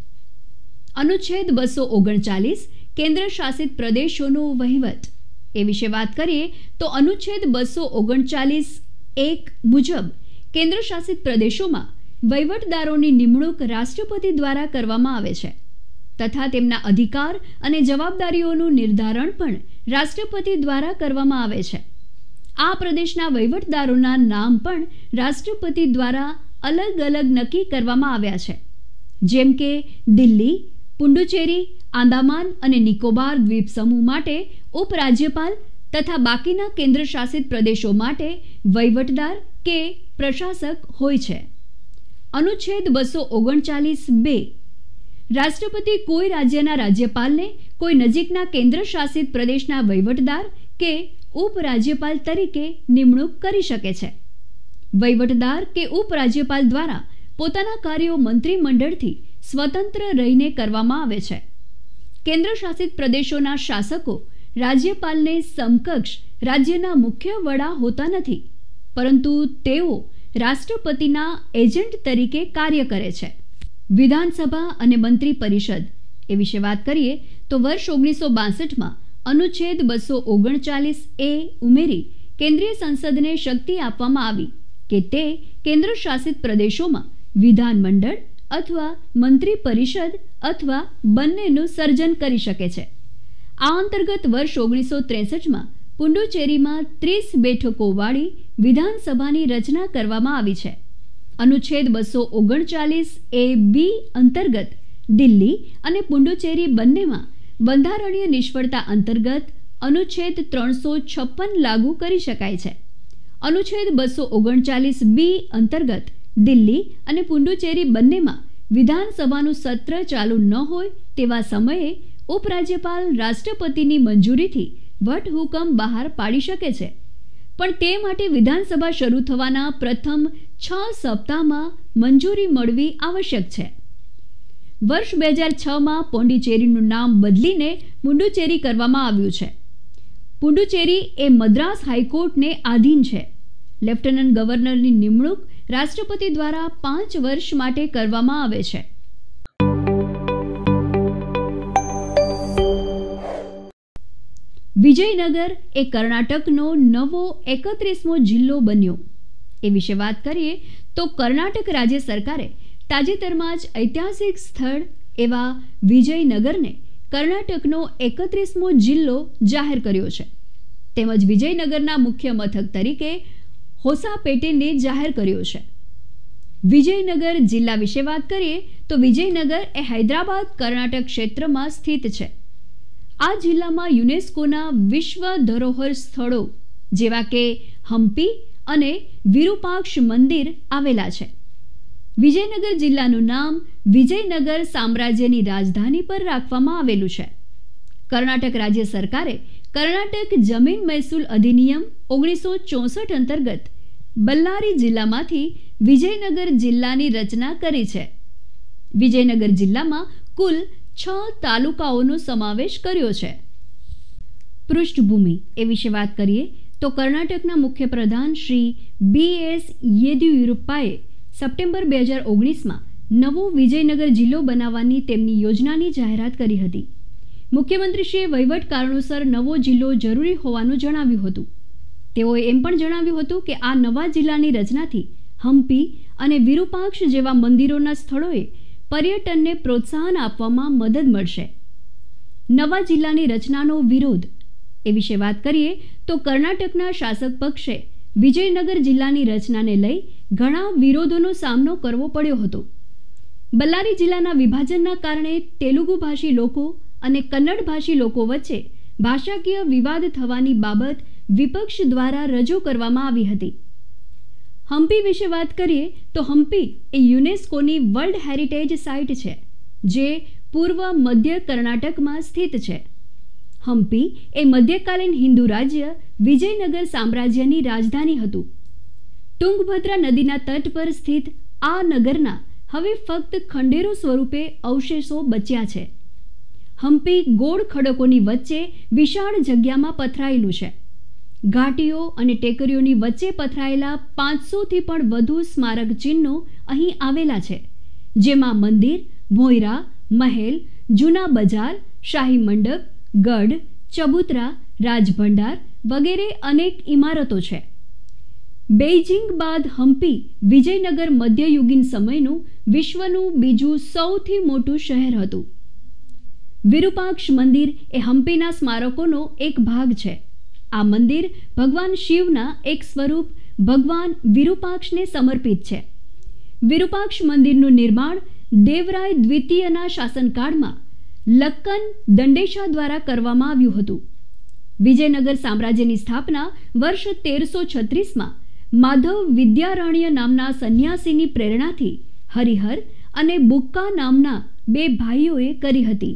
Speaker 1: અનુચ્છેદ બસો ઓગણચાલીસ કેન્દ્ર શાસિત પ્રદેશોનો વહીવટ એ વિશે વાત કરીએ તો અનુચ્છેદ બસો ઓગણચાલીસ એક મુજબ કેન્દ્ર શાસિત પ્રદેશોમાં વહીવટદારોની નિમણૂક રાષ્ટ્રપતિ દ્વારા કરવામાં આવે છે તથા તેમના અધિકાર અને જવાબદારીઓનું નિર્ધારણ પણ રાષ્ટ્રપતિ દ્વારા કરવામાં આવે છે. આ પ્રદેશના વહીવટદારોના નામ પણ રાષ્ટ્રપતિ દ્વારા અલગ અલગ નક્કી કરવામાં આવ્યા છે. જેમ કે દિલ્હી, પુડુચેરી, આંદામાન અને નિકોબાર દ્વીપ સમૂહ માટે ઉપરાજ્યપાલ તથા બાકીના કેન્દ્ર શાસિત પ્રદેશો માટે વહીવટદાર કે પ્રશાસક હોય છે. અનુચ્છેદ બસો ઓગણચાલીસ બે રાષ્ટ્રપતિ કોઈ રાજ્યના રાજ્યપાલને કોઈ નજીકના કેન્દ્ર શાસિત પ્રદેશના વહીવટદાર કે ઉપરાજ્યપાલ તરીકે નિમણૂક કરી શકે છે. વહીવટદાર કે ઉપરાજ્યપાલ દ્વારા પોતાના કાર્યો મંત્રીમંડળથી સ્વતંત્ર રહીને કરવામાં આવે છે. કેન્દ્ર શાસિત પ્રદેશોના શાસકો રાજ્યપાલને સમકક્ષ રાજ્યના મુખ્ય વડા હોતા નથી, પરંતુ તેઓ રાષ્ટ્રપતિના એજન્ટ તરીકે કાર્ય કરે છે. વિધાનસભા અને મંત્રી પરિષદ એ વિશે વાત કરીએ તો વર્ષ ઓગણીસો બાસઠમાં અનુચ્છેદ બસો ઓગણચાલીસ એ ઉમેરી કેન્દ્રીય સંસદને શક્તિ આપવામાં આવી કે તે કેન્દ્ર શાસિત પ્રદેશોમાં વિધાનમંડળ અથવા મંત્રી પરિષદ અથવા બંનેનું સર્જન કરી શકે છે. આ અંતર્ગત વર્ષ ઓગણીસો ત્રેસઠમાં પુડુચેરીમાં ત્રીસ બેઠકોવાળી વિધાનસભાની રચના કરવામાં આવી છે. અનુચ્છેદ બસો ઓગણચાલીસ એ બી અંતર્ગત દિલ્હી અને પુડુચેરી બંનેમાં બંધારણીય નિષ્ફળતા અંતર્ગત અનુચ્છેદ ત્રણસો છપ્પન લાગુ કરી શકાય છે. અનુચ્છેદ બસો ઓગણચાલીસ બી અંતર્ગત દિલ્હી અને પુડુચેરી બંનેમાં વિધાનસભાનું સત્ર ચાલુ ન હોય તેવા સમયે ઉપરાજ્યપાલ રાષ્ટ્રપતિની મંજૂરીથી વટહુકમ બહાર પાડી શકે છે, પણ તે માટે વિધાનસભા શરૂ થવાના પ્રથમ છ સપ્તાહમાં મંજૂરી મળવી આવશ્યક છે. વર્ષ બે હજાર છમાં પોંડિચેરીનું નામ બદલીને પુડુચેરી કરવામાં આવ્યું છે. પુડુચેરી એ મદ્રાસ હાઈકોર્ટને આધીન છે. લેફ્ટનન્ટ ગવર્નરની નિમણૂક રાષ્ટ્રપતિ દ્વારા પાંચ વર્ષ માટે કરવામાં આવે છે. વિજયનગર એ કર્ણાટકનો નવો એકત્રીસમો જિલ્લો બન્યો. એ વિશે વાત કરીએ તો કર્ણાટક રાજ્ય સરકારે તાજેતરમાં જ ઐતિહાસિક સ્થળ એવા વિજયનગરને કર્ણાટકનો એકત્રીસમો જિલ્લો જાહેર કર્યો છે. તેમજ વિજયનગરના મુખ્ય મથક તરીકે હોસાપેટેને જાહેર કર્યો છે. વિજયનગર જિલ્લા વિશે વાત કરીએ તો વિજયનગર એ હૈદરાબાદ કર્ણાટક ક્ષેત્રમાં સ્થિત છે. આ જિલ્લામાં યુનેસ્કોના વિશ્વ ધરોહર સ્થળો જેવા કે હમ્પી અને વિરુપાક્ષ મંદિર આવેલા છે. વિજયનગર જિલ્લાનું નામ વિજયનગર સામ્રાજ્યની રાજધાની પર રાખવામાં આવેલું છે. કર્ણાટક રાજ્ય સરકારે કર્ણાટક જમીન મહેસૂલ અધિનિયમ ઓગણીસો ચોસઠ અંતર્ગત બલ્લારી જિલ્લામાંથી વિજયનગર જિલ્લાની રચના કરી છે. વિજયનગર જિલ્લામાં કુલ છ તાલુકાઓનો સમાવેશ કર્યો છે. પૃષ્ઠભૂમિ એ વિશે વાત કરીએ તો કર્ણાટકના મુખ્યપ્રધાન શ્રી બી એસ યેદિયુરપ્પાએ સપ્ટેમ્બર બે હજાર ઓગણીસમાં નવો વિજયનગર જિલ્લો બનાવવાની તેમની યોજનાની જાહેરાત કરી હતી. મુખ્યમંત્રીશ્રીએ વહીવટ કારણોસર નવો જિલ્લો જરૂરી હોવાનું જણાવ્યું હતું. તેઓએ એમ પણ જણાવ્યું હતું કે આ નવા જિલ્લાની રચનાથી હમ્પી અને વિરુપાક્ષ જેવા મંદિરોના સ્થળોએ પર્યટનને પ્રોત્સાહન આપવામાં મદદ મળશે. નવા જિલ્લાની રચનાનો વિરોધ એ વિશે વાત કરીએ તો કર્ણાટકના શાસક પક્ષે વિજયનગર જિલ્લાની રચનાને લઈ ઘણા વિરોધોનો સામનો કરવો પડ્યો હતો. બલ્લારી જિલ્લાના વિભાજનના કારણે તેલુગુ ભાષી લોકો અને કન્નડ ભાષી લોકો વચ્ચે ભાષાકીય વિવાદ થવાની બાબત વિપક્ષ દ્વારા રજૂ કરવામાં આવી હતી. હમ્પી વિશે વાત કરીએ તો હમ્પી એ યુનેસ્કોની વર્લ્ડ હેરિટેજ સાઇટ છે, જે પૂર્વ મધ્ય કર્ણાટકમાં સ્થિત છે. હમ્પી એ મધ્યકાલીન હિન્દુ રાજ્ય વિજયનગર સામ્રાજ્યની રાજધાની હતું. તુંગભદ્રા નદીના તટ પર સ્થિત આ નગરના હવે ફક્ત ખંડેરો સ્વરૂપે અવશેષો બચ્યા છે. હમ્પી ગોળ ખડકોની વચ્ચે વિશાળ જગ્યામાં પથરાયેલું છે. ઘાટીઓ અને ટેકરીઓની વચ્ચે પથરાયેલા પાંચસોથી પણ વધુ સ્મારક ચિહ્નો અહીં આવેલા છે, જેમાં મંદિર, ભોંયરા, મહેલ, જૂના બજાર, શાહી મંડપ, ગઢ, ચબૂતરા, રાજભંડાર વગેરે અનેક ઇમારતો છે. બેઇજિંગ બાદ હમ્પી વિજયનગર મધ્યયુગીન સમયનું વિશ્વનું બીજું સૌથી મોટું શહેર હતું. વિરુપાક્ષ મંદિર એ હમ્પીના સ્મારકોનો એક ભાગ છે. આ મંદિર ભગવાન શિવના એક સ્વરૂપ ભગવાન વિરુપાક્ષને સમર્પિત છે. વિરુપાક્ષ મંદિરનું નિર્માણ દેવરાય દ્વિતીયના શાસનકાળમાં લક્કન દંડેશા દ્વારા કરવામાં આવ્યું હતું. વિજયનગર સામ્રાજ્યની સ્થાપના વર્ષ તેરસો છત્રીસમાં માધવ વિદ્યારણ્ય નામના સંન્યાસીની પ્રેરણાથી હરિહર અને બુક્કા નામના બે ભાઈઓએ કરી હતી.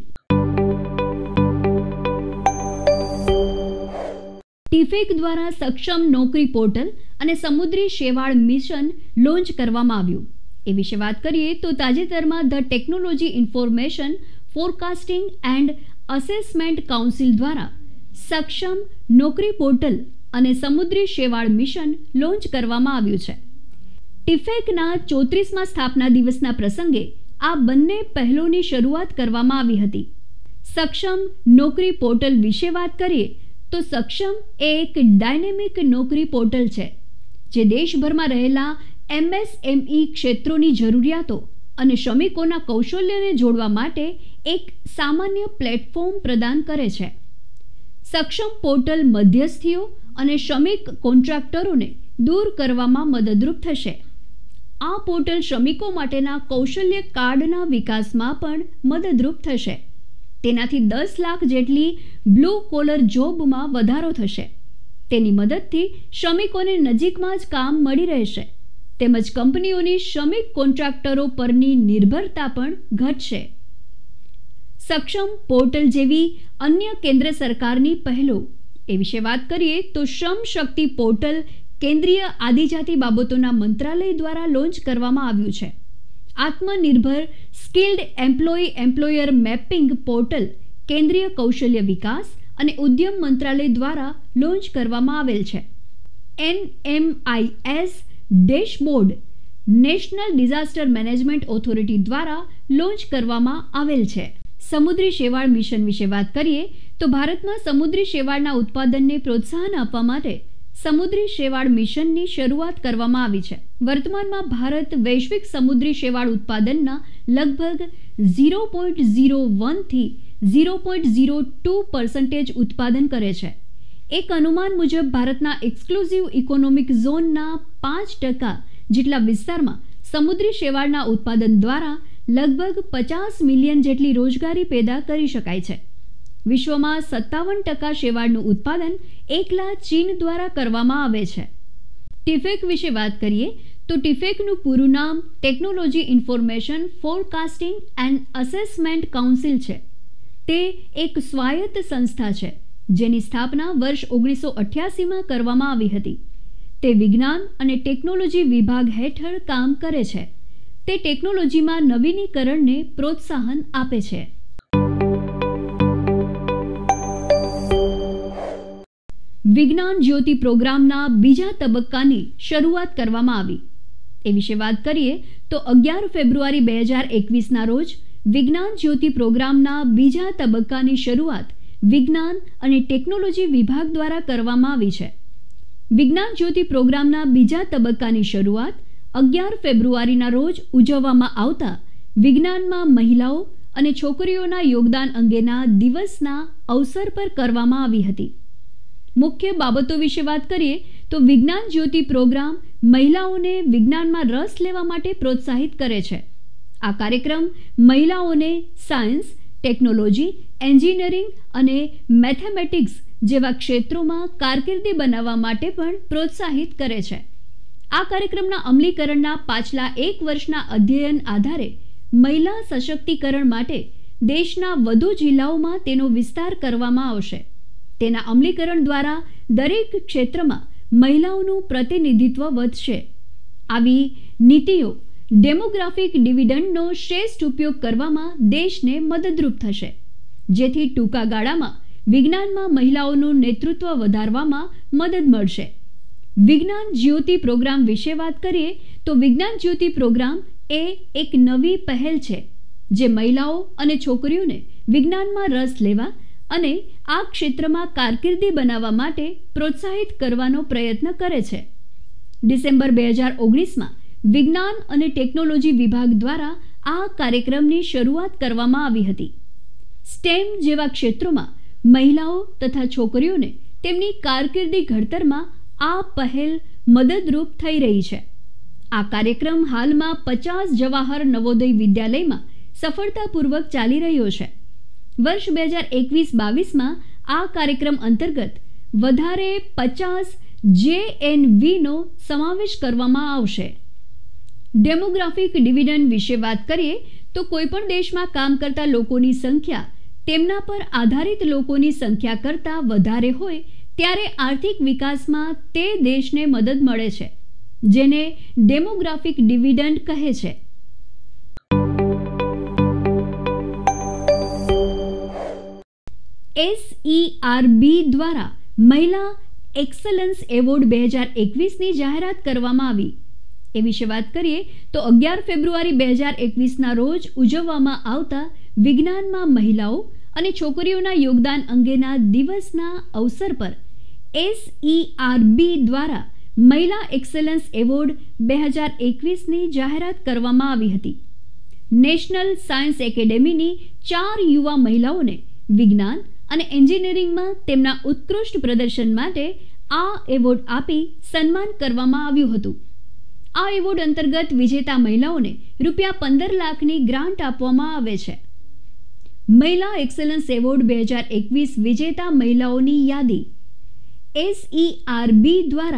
Speaker 1: ટીફેક દ્વારા સક્ષમ નોકરી પોર્ટલ અને સમુદ્રી શેવાળ મિશન લોન્ચ કરવામાં આવ્યું. એ વિશે વાત કરીએ તો તાજેતરમાં the technology information forecasting and assessment council દ્વારા સક્ષમ નોકરી પોર્ટલ અને સમુદ્રી શેવાળ મિશન લોન્ચ કરવામાં આવ્યું છે. ટીફેકના ચોત્રીસમા સ્થાપના દિવસના પ્રસંગે આ બંને પહેલોની શરૂઆત કરવામાં આવી હતી. સક્ષમ નોકરી પોર્ટલ વિશે વાત કરીએ તો સક્ષમ એ એક ડાયનેમિક નોકરી પોર્ટલ છે, જે દેશભરમાં રહેલા એમએસએમઈ ક્ષેત્રોની જરૂરિયાતો અને શ્રમિકોના કૌશલ્યને જોડવા માટે એક સામાન્ય પ્લેટફોર્મ પ્રદાન કરે છે. સક્ષમ પોર્ટલ મધ્યસ્થીઓ અને શ્રમિક કોન્ટ્રાક્ટરોને દૂર કરવામાં મદદરૂપ થશે. આ પોર્ટલ શ્રમિકો માટેના કૌશલ્ય કાર્ડના વિકાસમાં પણ મદદરૂપ થશે. તેનાથી દસ લાખ જેટલી બ્લુ કોલર જોબમાં વધારો થશે. તેની મદદથી શ્રમિકોને નજીકમાં જ કામ મળી રહેશે. તેમજ કંપનીઓની શ્રમિક કોન્ટ્રાક્ટરો પરની નિર્ભરતા પણ ઘટશે. સક્ષમ પોર્ટલ જેવી અન્ય કેન્દ્ર સરકારની પહેલો એ વિશે વાત કરીએ તો શ્રમ શક્તિ પોર્ટલ કેન્દ્રીય આદિજાતિ બાબતોના મંત્રાલય દ્વારા લોન્ચ કરવામાં આવ્યું છે. Aatmanirbhar skilled employee employer mapping portal કેન્દ્રીય કૌશલ્ય વિકાસ અને ઉદ્યમ મંત્રાલય દ્વારા લોન્ચ કરવામાં આવેલ છે. N M I S dashboard national disaster management authority દ્વારા લોન્ચ કરવામાં આવેલ છે. સમુદ્રી શેવાળ મિશન વિશે વાત કરીએ તો ભારતમાં સમુદ્રી શેવાળના ઉત્પાદનને પ્રોત્સાહન આપવા માટે સમુદ્રી શેવાળ મિશનની શરૂઆત કરવામાં આવી છે. વર્તમાનમાં ભારત વૈશ્વિક સમુદ્રી શેવાળ ઉત્પાદનના લગભગ ઝીરો પોઈન્ટ ઝીરો વનથી zero point zero two percentage ઉત્પાદન કરે છે. એક અનુમાન મુજબ ભારતના એક્સક્લુઝિવ ઇકોનોમિક ઝોનના પાંચ ટકા જેટલા વિસ્તારમાં સમુદ્રી શેવાળના ઉત્પાદન દ્વારા લગભગ પચાસ મિલિયન જેટલી રોજગારી પેદા કરી શકાય છે. વિશ્વમાં સત્તાવન ટકા શેવાળનું ઉત્પાદન એકલા ચીન દ્વારા કરવામાં આવે છે. ટીફેક વિશે વાત કરીએ તો ટીફેકનું પૂરું નામ technology information forecasting and assessment council છે. તે એક સ્વાયત્ત સંસ્થા છે જેની સ્થાપના વર્ષ ઓગણીસો અઠ્યાસીમાં કરવામાં આવી હતી. તે વિજ્ઞાન અને ટેકનોલોજી વિભાગ હેઠળ કામ કરે છે. તે ટેકનોલોજીમાં નવીનીકરણને પ્રોત્સાહન આપે છે. વિજ્ઞાન જ્યોતિ પ્રોગ્રામના બીજા તબક્કાની શરૂઆત કરવામાં આવી. એ વિશે વાત કરીએ તો અગિયાર ફેબ્રુઆરી બે હજાર એકવીસના રોજ વિજ્ઞાન જ્યોતિ પ્રોગ્રામના બીજા તબક્કાની શરૂઆત વિજ્ઞાન અને ટેકનોલોજી વિભાગ દ્વારા કરવામાં આવી છે. વિજ્ઞાન જ્યોતિ પ્રોગ્રામના બીજા તબક્કાની શરૂઆત અગિયાર ફેબ્રુઆરીના રોજ ઉજવવામાં આવતા વિજ્ઞાનમાં મહિલાઓ અને છોકરીઓના યોગદાન અંગેના દિવસના અવસર પર કરવામાં આવી હતી. મુખ્ય બાબતો વિશે વાત કરીએ તો વિજ્ઞાન જ્યોતિ પ્રોગ્રામ મહિલાઓને વિજ્ઞાનમાં રસ લેવા માટે પ્રોત્સાહિત કરે છે. આ કાર્યક્રમ મહિલાઓને સાયન્સ, ટેકનોલોજી, એન્જિનિયરિંગ અને મેથેમેટિક્સ જેવા ક્ષેત્રોમાં કારકિર્દી બનાવવા માટે પણ પ્રોત્સાહિત કરે છે. આ કાર્યક્રમના અમલીકરણના પાછલા એક વર્ષના અધ્યયન આધારે મહિલા સશક્તિકરણ માટે દેશના વધુ જિલ્લાઓમાં તેનો વિસ્તાર કરવામાં આવશે. તેના અમલીકરણ દ્વારા દરેક ક્ષેત્રમાં મહિલાઓનું પ્રતિનિધિત્વ વધશે. આવી નીતિઓ ડેમોગ્રાફિક ડિવિડન્ડનો શ્રેષ્ઠ ઉપયોગ કરવામાં દેશને મદદરૂપ થશે, જેથી ટૂંકા ગાળામાં વિજ્ઞાનમાં મહિલાઓનું નેતૃત્વ વધારવામાં મદદ મળશે. વિજ્ઞાન જ્યોતિ પ્રોગ્રામ વિશે વાત કરીએ તો વિજ્ઞાન જ્યોતિ પ્રોગ્રામ એ એક નવી પહેલ છે જે મહિલાઓ અને છોકરીઓને વિજ્ઞાનમાં રસ લેવા અને આ ક્ષેત્રમાં કારકિર્દી બનાવવા માટે પ્રોત્સાહિત કરવાનો પ્રયત્ન કરે છે. ડિસેમ્બર બે હજાર ઓગણીસમાં વિજ્ઞાન અને ટેકનોલોજી વિભાગ દ્વારા આ કાર્યક્રમની શરૂઆત કરવામાં આવી હતી. સ્ટેમ જેવા ક્ષેત્રોમાં મહિલાઓ તથા છોકરીઓને તેમની કારકિર્દી ઘડતરમાં આ પહેલ મદદરૂપ થઈ રહી છે. આ કાર્યક્રમ હાલમાં પચાસ જવાહર નવોદય વિદ્યાલયમાં સફળતાપૂર્વક ચાલી રહ્યો છે. વર્ષ બે હજાર એકવીસ બાવીસમાં આ કાર્યક્રમ અંતર્ગત વધારે પચાસ જે એન વીનો સમાવેશ કરવામાં આવશે. ડેમોગ્રાફિક ડિવિડન્ડ વિશે વાત કરીએ તો કોઈપણ દેશમાં કામ કરતા લોકોની સંખ્યા તેમના પર આધારિત લોકોની સંખ્યા કરતાં વધારે હોય ત્યારે આર્થિક વિકાસમાં તે દેશને મદદ મળે છે, જેને ડેમોગ્રાફિક ડિવિડન્ડ કહે છે. એસ ઈ આર બી દ્વારા મહિલા એક્સલન્સ એવોર્ડ બે હજાર એકવીસની જાહેરાત કરવામાં આવી. એ વિશે વાત કરીએ તો અગિયાર ફેબ્રુઆરી બે હજાર એકવીસના રોજ ઉજવવામાં આવતા વિજ્ઞાનમાં મહિલાઓ અને છોકરીઓના યોગદાન અંગેના દિવસના અવસર પર એસ ઈ આર બી દ્વારા મહિલા એક્સલન્સ એવોર્ડ બે હજાર એકવીસની જાહેરાત કરવામાં આવી હતી. નેશનલ સાયન્સ એકેડેમીની ચાર યુવા મહિલાઓને વિજ્ઞાન અને એન્જિનિયરિંગમાં તેમના ઉત્કૃષ્ટ પ્રદર્શન માટે આ એવોર્ડ આપી સન્માન કરવામાં આવ્યું હતું. આ એવોર્ડ અંતર્ગત વિજેતા મહિલાઓને રૂપિયા પંદર લાખની ગ્રાન્ટ આપવામાં આવે છે. મહિલા એક્સલન્સ એવોર્ડ બે હજાર એકવીસ વિજેતા મહિલાઓની યાદી એસ ઈ આર બી દ્વારા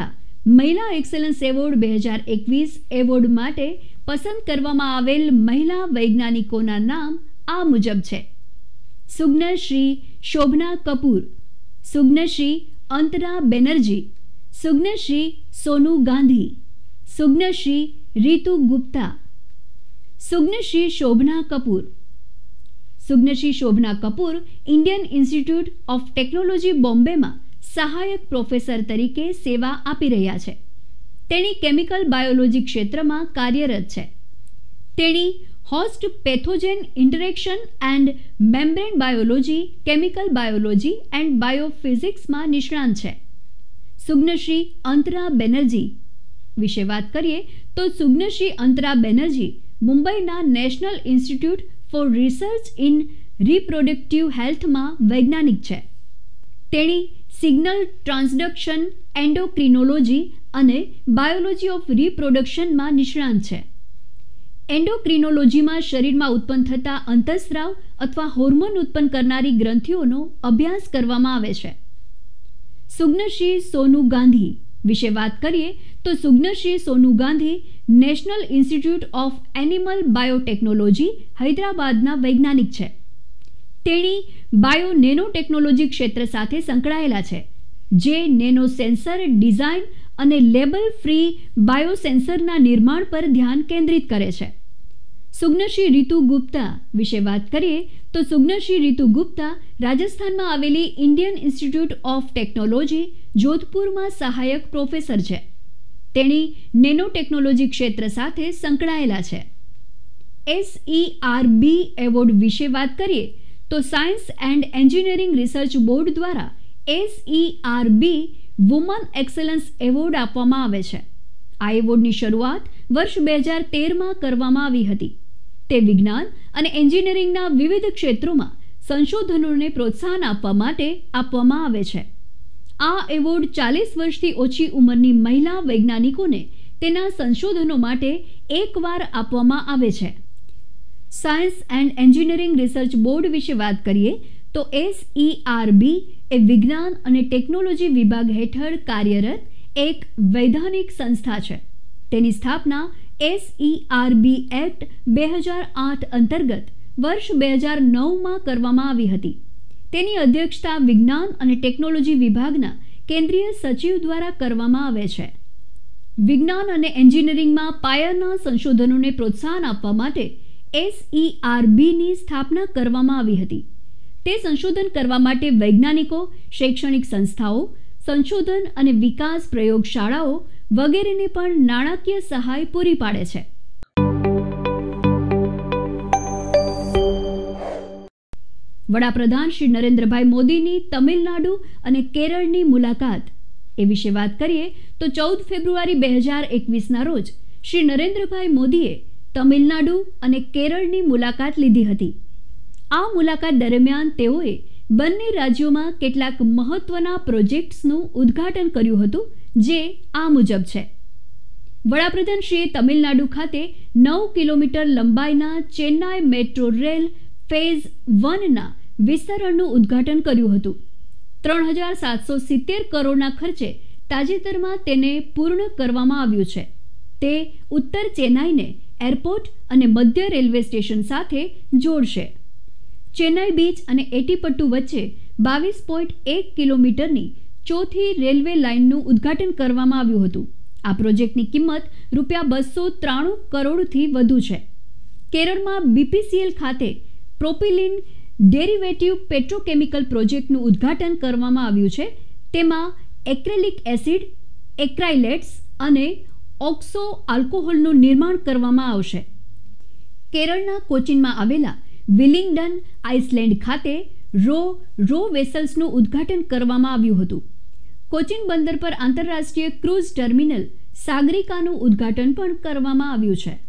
Speaker 1: મહિલા એક્સેલન્સ એવોર્ડ બે હજાર એકવીસ એવોર્ડ માટે પસંદ કરવામાં આવેલ મહિલા વૈજ્ઞાનિકોના નામ આ મુજબ છે: સુગ્નશ્રી શોભના કપૂર, સુગ્નશ્રી અંતરા બેનર્જી, સુગ્નશ્રી સોનુ ગાંધી, સુગ્નશ્રી રીતુ ગુપ્તા. સુગ્નશ્રી શોભના કપૂર. સુગ્નશ્રી Shobhana Kapoor Indian Institute of Technology બોમ્બેમાં સહાયક પ્રોફેસર તરીકે સેવા આપી રહ્યા છે. તેણી કેમિકલ બાયોલોજી ક્ષેત્રમાં કાર્યરત છે. તેણી host pathogen interaction and membrane biology, chemical biology and બાયોફિઝિક્સમાં નિષ્ણાંત છે. સુગ્નશ્રી અંતરા બેનર્જી વિશે વાત કરીએ તો સુગ્નશ્રી અંતરા બેનર્જી મુંબઈના National Institute for Research in Reproductive હેલ્થમાં વૈજ્ઞાનિક છે. તેણી સિગ્નલ ટ્રાન્સડક્શન, એન્ડોક્રિનોલોજી અને બાયોલોજી ઓફ રિપ્રોડક્શનમાં નિષ્ણાંત છે. એન્ડોક્રિનોલોજીમાં શરીરમાં ઉત્પન્ન થતા અંતઃસ્રાવ અથવા હોર્મોન ઉત્પન્ન કરનારી ગ્રંથિઓનો અભ્યાસ કરવામાં આવે છે. સુગ્નશ્રી સોનુ ગાંધી વિશે વાત કરીએ તો સુગ્નશ્રી Sonu Gandhi National Institute of Animal Biotechnology, હૈદરાબાદના વૈજ્ઞાનિક છે. તેણી બાયો નેનો ટેકનોલોજી ક્ષેત્ર સાથે સંકળાયેલા છે, જે નેનો સેન્સર ડિઝાઇન અને લેબલ ફ્રી બાયોસેન્સરના નિર્માણ પર ધ્યાન કેન્દ્રિત કરે છે. સુગ્નશ્રી રીતુ ગુપ્તા વિશે વાત કરીએ તો સુગ્નશ્રી રીતુ ગુપ્તા રાજસ્થાનમાં આવેલી ઇન્ડિયન ઇન્સ્ટિટ્યૂટ ઓફ ટેકનોલોજી, જોધપુરમાં સહાયક પ્રોફેસર છે. તેણી નેનો ટેકનોલોજી ક્ષેત્ર સાથે સંકળાયેલા છે. એસઈઆરબી એવોર્ડ વિશે વાત કરીએ તો science and engineering research board દ્વારા એસઈઆરબી વુમન એક્સેલન્સ એવોર્ડ આપવામાં આવે છે. આ એવોર્ડની શરૂઆત વર્ષ બે હજાર તેરમાં કરવામાં આવી હતી. તે વિજ્ઞાન અને એન્જિનિયરિંગના વિવિધ ક્ષેત્રોમાં સંશોધનોને પ્રોત્સાહન આપવા માટે આપવામાં આવે છે. આ એવોર્ડ ચાલીસ વર્ષથી ઓછી ઉંમરની મહિલા વૈજ્ઞાનિકોને તેના સંશોધનો માટે એકવાર આપવામાં આવે છે. Science and engineering research board વિશે વાત કરીએ તો એસઈઆરબી એ વિજ્ઞાન અને ટેકનોલોજી વિભાગ હેઠળ કાર્યરત એક વૈધાનિક સંસ્થા છે. તેની સ્થાપના એસઈઆરબી એક્ટ બે હજાર આઠ અંતર્ગત વર્ષ બે હજાર નવમાં કરવામાં આવી હતી. તેની અધ્યક્ષતા વિજ્ઞાન અને ટેકનોલોજી વિભાગના કેન્દ્રીય સચિવ દ્વારા કરવામાં આવે છે. વિજ્ઞાન અને એન્જિનિયરિંગમાં પાયાના સંશોધનોને પ્રોત્સાહન આપવા માટે એસઈઆરબીની સ્થાપના કરવામાં આવી હતી. તે સંશોધન કરવા માટે વૈજ્ઞાનિકો, શૈક્ષણિક સંસ્થાઓ, સંશોધન અને વિકાસ પ્રયોગશાળાઓ વગેરેને પણ નાણાકીય સહાય પૂરી પાડે છે. વડાપ્રધાન શ્રી નરેન્દ્રભાઈ મોદીની તમિલનાડુ અને કેરળની મુલાકાત એ વિશે વાત કરીએ તો ચૌદ ફેબ્રુઆરી બે હજાર એકવીસના રોજ શ્રી નરેન્દ્રભાઈ મોદીએ તમિલનાડુ અને કેરળની મુલાકાત લીધી હતી. આ મુલાકાત દરમિયાન તેઓએ બંને રાજ્યોમાં કેટલાક મહત્વના પ્રોજેક્ટ્સનું ઉદ્ઘાટન કર્યું હતું, જે આ મુજબ છે. વડાપ્રધાનશ્રીએ તમિલનાડુ ખાતે નવ કિલોમીટર લંબાઈના ચેન્નાઈ મેટ્રો રેલ ફેઝ વનના વિસ્તરણનું ઉદ્ઘાટન કર્યું હતું. ત્રણ હજાર સાતસો સિત્તેર કરોડના ખર્ચે તાજેતરમાં તેને પૂર્ણ કરવામાં આવ્યું છે. તે ઉત્તર ચેન્નાઈને એરપોર્ટ અને મધ્ય રેલવે સ્ટેશન સાથે જોડશે. ચેન્નાઈ બીચ અને એટીપટ્ટુ વચ્ચે બાવીસ પોઈન્ટ એક કિલોમીટરની ચોથી રેલવે લાઇનનું ઉદ્ઘાટન કરવામાં આવ્યું હતું. આ પ્રોજેક્ટની કિંમત રૂપિયા બસો ત્રાણું કરોડથી વધુ છે. કેરળમાં બીપીસીએલ ખાતે પ્રોપિલિન ડેરિવેટિવ પેટ્રોકેમિકલ પ્રોજેક્ટનું ઉદ્ઘાટન કરવામાં આવ્યું છે. તેમાં એક્રેલિક એસિડ, એક્રાઇલેટ્સ અને ઓક્સો આલ્કોહોલનું નિર્માણ કરવામાં આવશે. કેરળના કોચીનમાં આવેલા વિલિંગડન આઇસલેન્ડ ખાતે રો રો વેસલ્સનું ઉદ્ઘાટન કરવામાં આવ્યું હતું. કોચીન બંદર પર આંતરરાષ્ટ્રીય ક્રૂઝ ટર્મિનલ સાગરિકાનું ઉદ્ઘાટન પણ કરવામાં આવ્યું છે.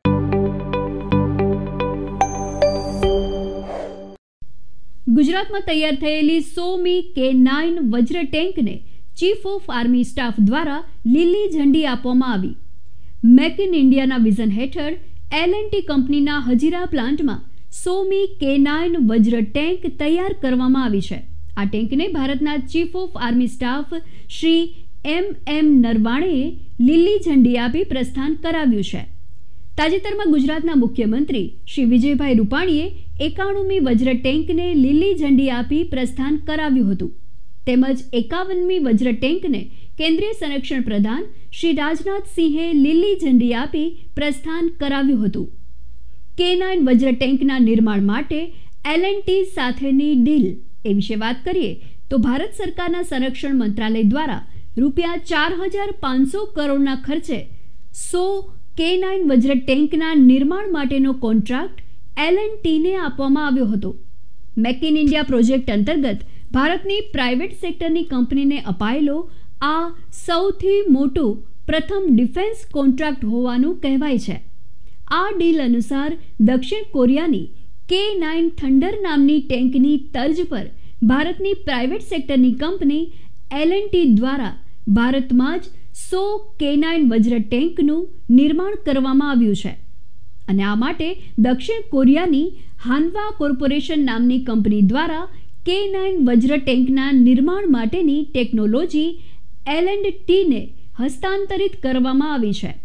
Speaker 1: ગુજરાતમાં તૈયાર થયેલી સોમી કે નાઇન વજ્ર ટેન્કને ચીફ ઓફ આર્મી સ્ટાફ દ્વારા લીલી ઝંડી આપવામાં આવી. મેક ઇન ઇન્ડિયાના વિઝન હેઠળ એલ એન્ડ ટી કંપનીના હજીરા પ્લાન્ટમાં સોમી કે નાઇન વજ્ર ટેન્ક તૈયાર કરવામાં આવી છે. આ ટેન્કને ભારતના chief of army staff Shri M M નરવાણેએ લીલી ઝંડી આપી પ્રસ્થાન કરાવ્યું છે. તાજેતરમાં ગુજરાતના મુખ્યમંત્રી શ્રી વિજયભાઈ રૂપાણીએ એકાણુંમી વજ્ર ટેન્કને લીલી ઝંડી આપી પ્રસ્થાન કરાવ્યું હતું. તેમજ એકાવનમી વજ્ર ટેન્કને કેન્દ્રીય સંરક્ષણ પ્રધાન શ્રી રાજનાથસિંહે લીલી ઝંડી આપી પ્રસ્થાન કરાવ્યું હતું. કે નાઇન વજ્ર ટેન્કના નિર્માણ માટે એલ એન્ડ ટી સાથેની ડીલ એ વિશે વાત કરીએ તો ભારત સરકારના સંરક્ષણ મંત્રાલય દ્વારા રૂપિયા ચાર હજાર પાંચસો કરોડના ખર્ચે સો કે નાઇન વજ્ર ટેન્કના નિર્માણ માટેનો કોન્ટ્રાક્ટ એલ એન્ડ ટીને આપવામાં આવ્યો હતો. મેક ઇન ઇન્ડિયા પ્રોજેક્ટ અંતર્ગત ભારતની પ્રાઇવેટ સેક્ટરની કંપનીને અપાયેલો આ સૌથી મોટો પ્રથમ ડિફેન્સ કોન્ટ્રાક્ટ હોવાનું કહેવાય છે. આ ડીલ અનુસાર દક્ષિણ કોરિયાની કે નાઇન થંડર નામની ટેન્કની તર્જ પર ભારતની પ્રાઇવેટ સેક્ટરની કંપની એલ એન્ડ ટી દ્વારા ભારતમાં જ સો કે નાઇન વજ્ર ટેન્કનું નિર્માણ કરવામાં આવ્યું છે અને આ માટે દક્ષિણ કોરિયાની હાન્વા કોર્પોરેશન નામની કંપની દ્વારા કે નાઇન વજ્ર ટેન્કના નિર્માણ માટેની ટેકનોલોજી એલ એન્ડ ટીને હસ્તાંતરિત કરવામાં આવી છે.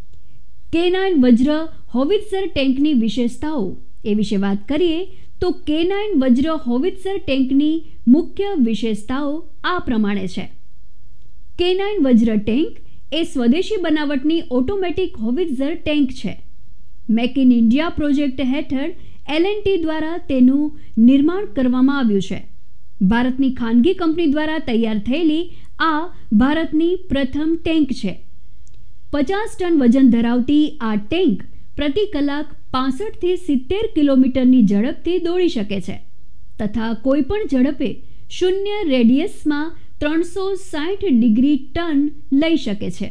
Speaker 1: કે નાઇન વજ્ર હોવિત્ઝર ટેન્કની વિશેષતાઓ એ વિશે વાત કરીએ તો કે નાઇન વજ્ર હોવિત્ઝર ટેન્કની મુખ્ય વિશેષતાઓ આ પ્રમાણે છે. કે નાઇન વજ્ર ટેન્ક એ સ્વદેશી બનાવટની ઓટોમેટિક હોવિત્ઝર ટેન્ક છે. મેક ઇન ઇન્ડિયા પ્રોજેક્ટ હેઠળ એલ એન્ડ ટી દ્વારા તેનું નિર્માણ કરવામાં આવ્યું છે. ભારતની ખાનગી કંપની દ્વારા તૈયાર થયેલી આ ભારતની પ્રથમ ટેન્ક છે. પચાસ ટન વજન ધરાવતી આ ટેન્ક પ્રતિ કલાક પાસઠથી સિત્તેર કિલોમીટરની ઝડપથી દોડી શકે છે તથા કોઈપણ ઝડપે શૂન્ય રેડિયસમાં ત્રણસો સાઠ ડિગ્રી ટર્ન લઈ શકે છે.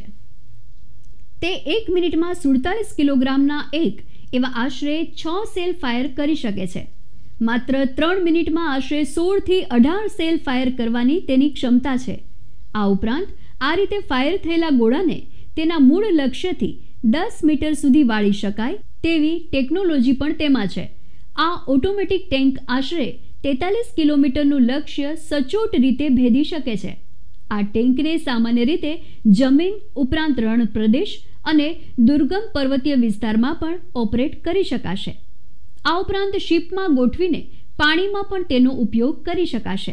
Speaker 1: તે એક મિનિટમાં સુડતાલીસ કિલોગ્રામના એક એવા આશરે છ સેલ ફાયર કરી શકે છે. માત્ર ત્રણ મિનિટમાં આશરે સોળથી અઢાર સેલ ફાયર કરવાની તેની ક્ષમતા છે. આ ઉપરાંત આ રીતે ફાયર થયેલા ગોળાને તેના મૂળ લક્ષ્યથી દસ મીટર સુધી વાળી શકાય તેવી ટેકનોલોજી પણ તેમાં છે. આ ઓટોમેટિક ટેન્ક આશરે તેતાલીસ કિલોમીટરનું લક્ષ્ય સચોટ રીતે ભેદી શકે છે. આ ટેન્કને સામાન્ય રીતે જમીન ઉપરાંત રણ પ્રદેશ અને દુર્ગમ પર્વતીય વિસ્તારમાં પણ ઓપરેટ કરી શકાશે. આ ઉપરાંત શિપમાં ગોઠવીને પાણીમાં પણ તેનો ઉપયોગ કરી શકાશે.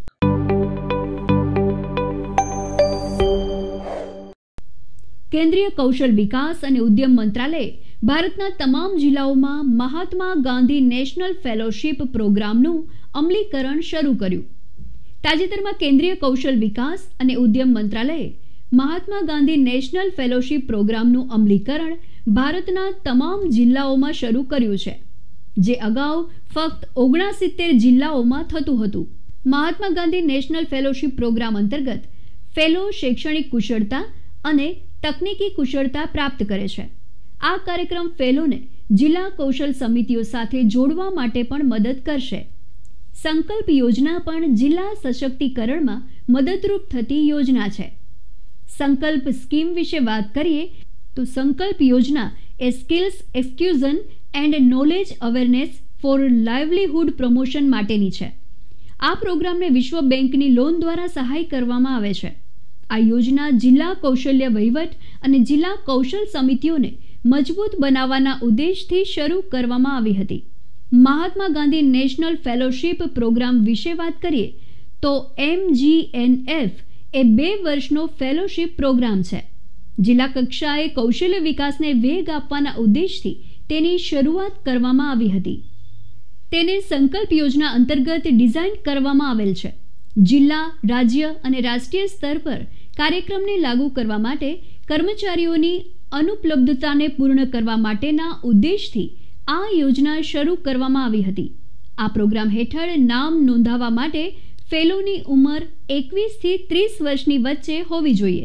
Speaker 1: કેન્દ્રીય કૌશલ વિકાસ અને ઉદ્યમ મંત્રાલયે ભારતના તમામ જિલ્લાઓમાં મહાત્મા ગાંધી નેશનલ ફેલોશિપ પ્રોગ્રામનું અમલીકરણ શરૂ કર્યું. તાજેતરમાં કેન્દ્રીય કૌશલ વિકાસ અને ઉદ્યમ મંત્રાલયે મહાત્મા ગાંધી નેશનલ ફેલોશિપ પ્રોગ્રામનું અમલીકરણ ભારતના તમામ જિલ્લાઓમાં શરૂ કર્યું છે, જે અગાઉ ફક્ત ઓગણસિત્તેર જિલ્લાઓમાં થતું હતું. Mahatma Gandhi National Fellowship Programme અંતર્ગત ફેલો શૈક્ષણિક કુશળતા અને તકનીકી કુશળતા પ્રાપ્ત કરે છે. આ કાર્યક્રમ ફેલોને જિલ્લા કૌશલ સમિતિઓ સાથે જોડવા માટે પણ મદદ કરશે. સંકલ્પ યોજના પણ જિલ્લા સશક્તિકરણમાં મદદરૂપ થતી યોજના છે. સંકલ્પ સ્કીમ વિશે વાત કરીએ તો સંકલ્પ યોજના એ skills acquisition and knowledge awareness for livelihood promotion માટેની છે. આ પ્રોગ્રામને વિશ્વ બેંકની લોન દ્વારા સહાય કરવામાં આવે છે. આ યોજના જિલ્લા કૌશલ્ય વહીવટ અને જિલ્લા કૌશલ સમિતિઓને મજબૂત બનાવવાના ઉદ્દેશથી શરૂ કરવામાં આવી હતી. Mahatma Gandhi National Fellowship Programme વિશે વાત કરીએ તો એમ જી એન એફ એ બે વર્ષનો ફેલોશિપ પ્રોગ્રામ છે. જિલ્લા કક્ષાએ કૌશલ્ય વિકાસને વેગ આપવાના ઉદ્દેશથી તેની શરૂઆત કરવામાં આવી હતી. તેને સંકલ્પ યોજના અંતર્ગત ડિઝાઇન કરવામાં આવેલ છે. જિલ્લા, રાજ્ય અને રાષ્ટ્રીય સ્તર પર કાર્યક્રમને લાગુ કરવા માટે કર્મચારીઓની અનુપલબ્ધતાને પૂર્ણ કરવા માટેના ઉદ્દેશથી આ યોજના શરૂ કરવામાં આવી હતી. આ પ્રોગ્રામ હેઠળ નામ નોંધાવવા માટે ફેલોની ઉંમર એકવીસ થી ત્રીસ વર્ષની વચ્ચે હોવી જોઈએ.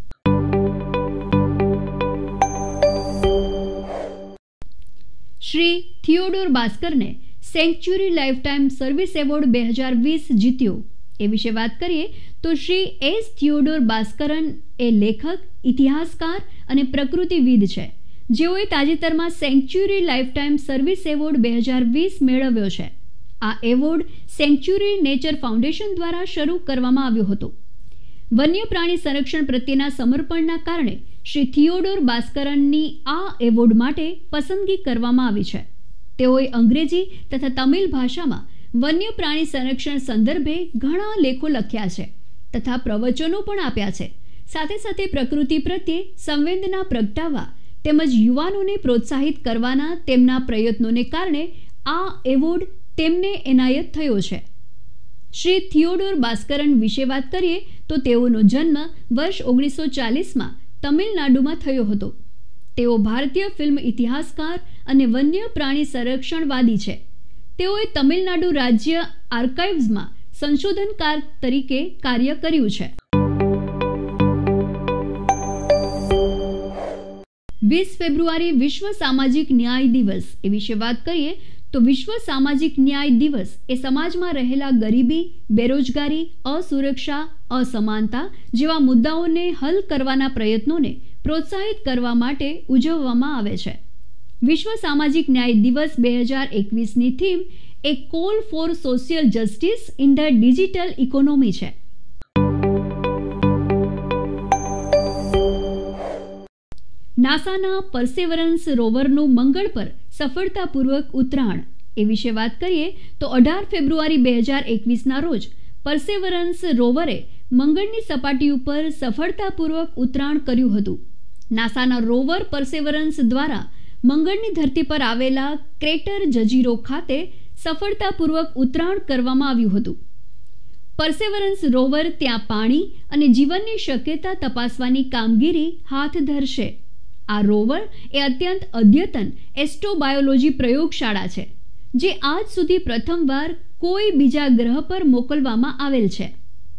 Speaker 1: શ્રી થિયોડોર ભાસ્કરને સેન્ચ્યુરી લાઇફટાઇમ સર્વિસ એવોર્ડ બે હજાર વીસ જીત્યો. એ વિશે વાત કરીએ તો શ્રી એસ થિયોડોર ભાસ્કરન એ લેખક, ઇતિહાસકાર અને પ્રકૃતિવિદ છે, જેઓએ તાજેતરમાં સેન્ચ્યુરી લાઇફટાઇમ સર્વિસ એવોર્ડ બે હજાર વીસ મેળવ્યો છે. આ એવોર્ડ સેન્ચ્યુરી નેચર ફાઉન્ડેશન દ્વારા શરૂ કરવામાં આવ્યો હતો. વન્ય પ્રાણી સંરક્ષણ પ્રત્યેના સમર્પણના કારણે શ્રી થિયોડોર ભાસ્કરનની આ એવોર્ડ માટે પસંદગી કરવામાં આવી છે. તેઓએ અંગ્રેજી તથા તમિલ ભાષામાં વન્ય પ્રાણી સંરક્ષણ સંદર્ભે ઘણા લેખો લખ્યા છે તથા પ્રવચનો પણ આપ્યા છે. સાથે સાથે પ્રકૃતિ પ્રત્યે સંવેદના પ્રગટાવવા તેમજ યુવાનોને પ્રોત્સાહિત કરવાના તેમના પ્રયત્નોને કારણે આ એવોર્ડ તેમને એનાયત થયો છે. શ્રી થિયોડોર ભાસ્કરન વિશે વાત કરીએ તો તેઓનો જન્મ વર્ષ ઓગણીસો ચાલીસમાં તમિલનાડુમાં થયો હતો. તેઓ ભારતીય ફિલ્મ ઇતિહાસકાર અને વન્ય પ્રાણી સંરક્ષણવાદી છે. તેઓએ તમિલનાડુ રાજ્ય આર્કાઇવ્સમાં સંશોધનકાર તરીકે કાર્ય કર્યું છે. વીસ ફેબ્રુઆરી વિશ્વ સામાજિક ન્યાય દિવસ એ વિશે વાત કરીએ તો વિશ્વ સામાજિક ન્યાય દિવસ એ સમાજમાં રહેલા ગરીબી, બેરોજગારી, અસુરક્ષા, અસમાનતા જેવા મુદ્દાઓને હલ કરવાના પ્રયત્નોને પ્રોત્સાહિત કરવા માટે ઉજવવામાં આવે છે. વિશ્વ સામાજિક ન્યાય દિવસ બે હજાર એકવીસની થીમ એ call for social justice in the digital economy છે. નાસાના પર્સેવરન્સ રોવરનું મંગળ પર સફળતાપૂર્વક ઉતરાણ એ વિશે વાત કરીએ તો અઢાર ફેબ્રુઆરી બે હજાર એકવીસના રોજ પર્સેવરન્સ રોવરે મંગળની સપાટી ઉપર સફળતાપૂર્વક ઉતરાણ કર્યું હતું. નાસાના રોવર પર્સેવરન્સ દ્વારા મંગળની ધરતી પર આવેલા ક્રેટર જજીરો ખાતે સફળતાપૂર્વક ઉતરાણ કરવામાં આવ્યું હતું. પર્સેવરન્સ રોવર ત્યાં પાણી અને જીવનની શક્યતા તપાસવાની કામગીરી હાથ ધરશે. આ રોવર એ અત્યંત અદ્યતન એસ્ટ્રોબાયોલોજી પ્રયોગશાળા છે જે આજ સુધી પ્રથમવાર કોઈ બીજા ગ્રહ પર મોકલવામાં આવેલ છે.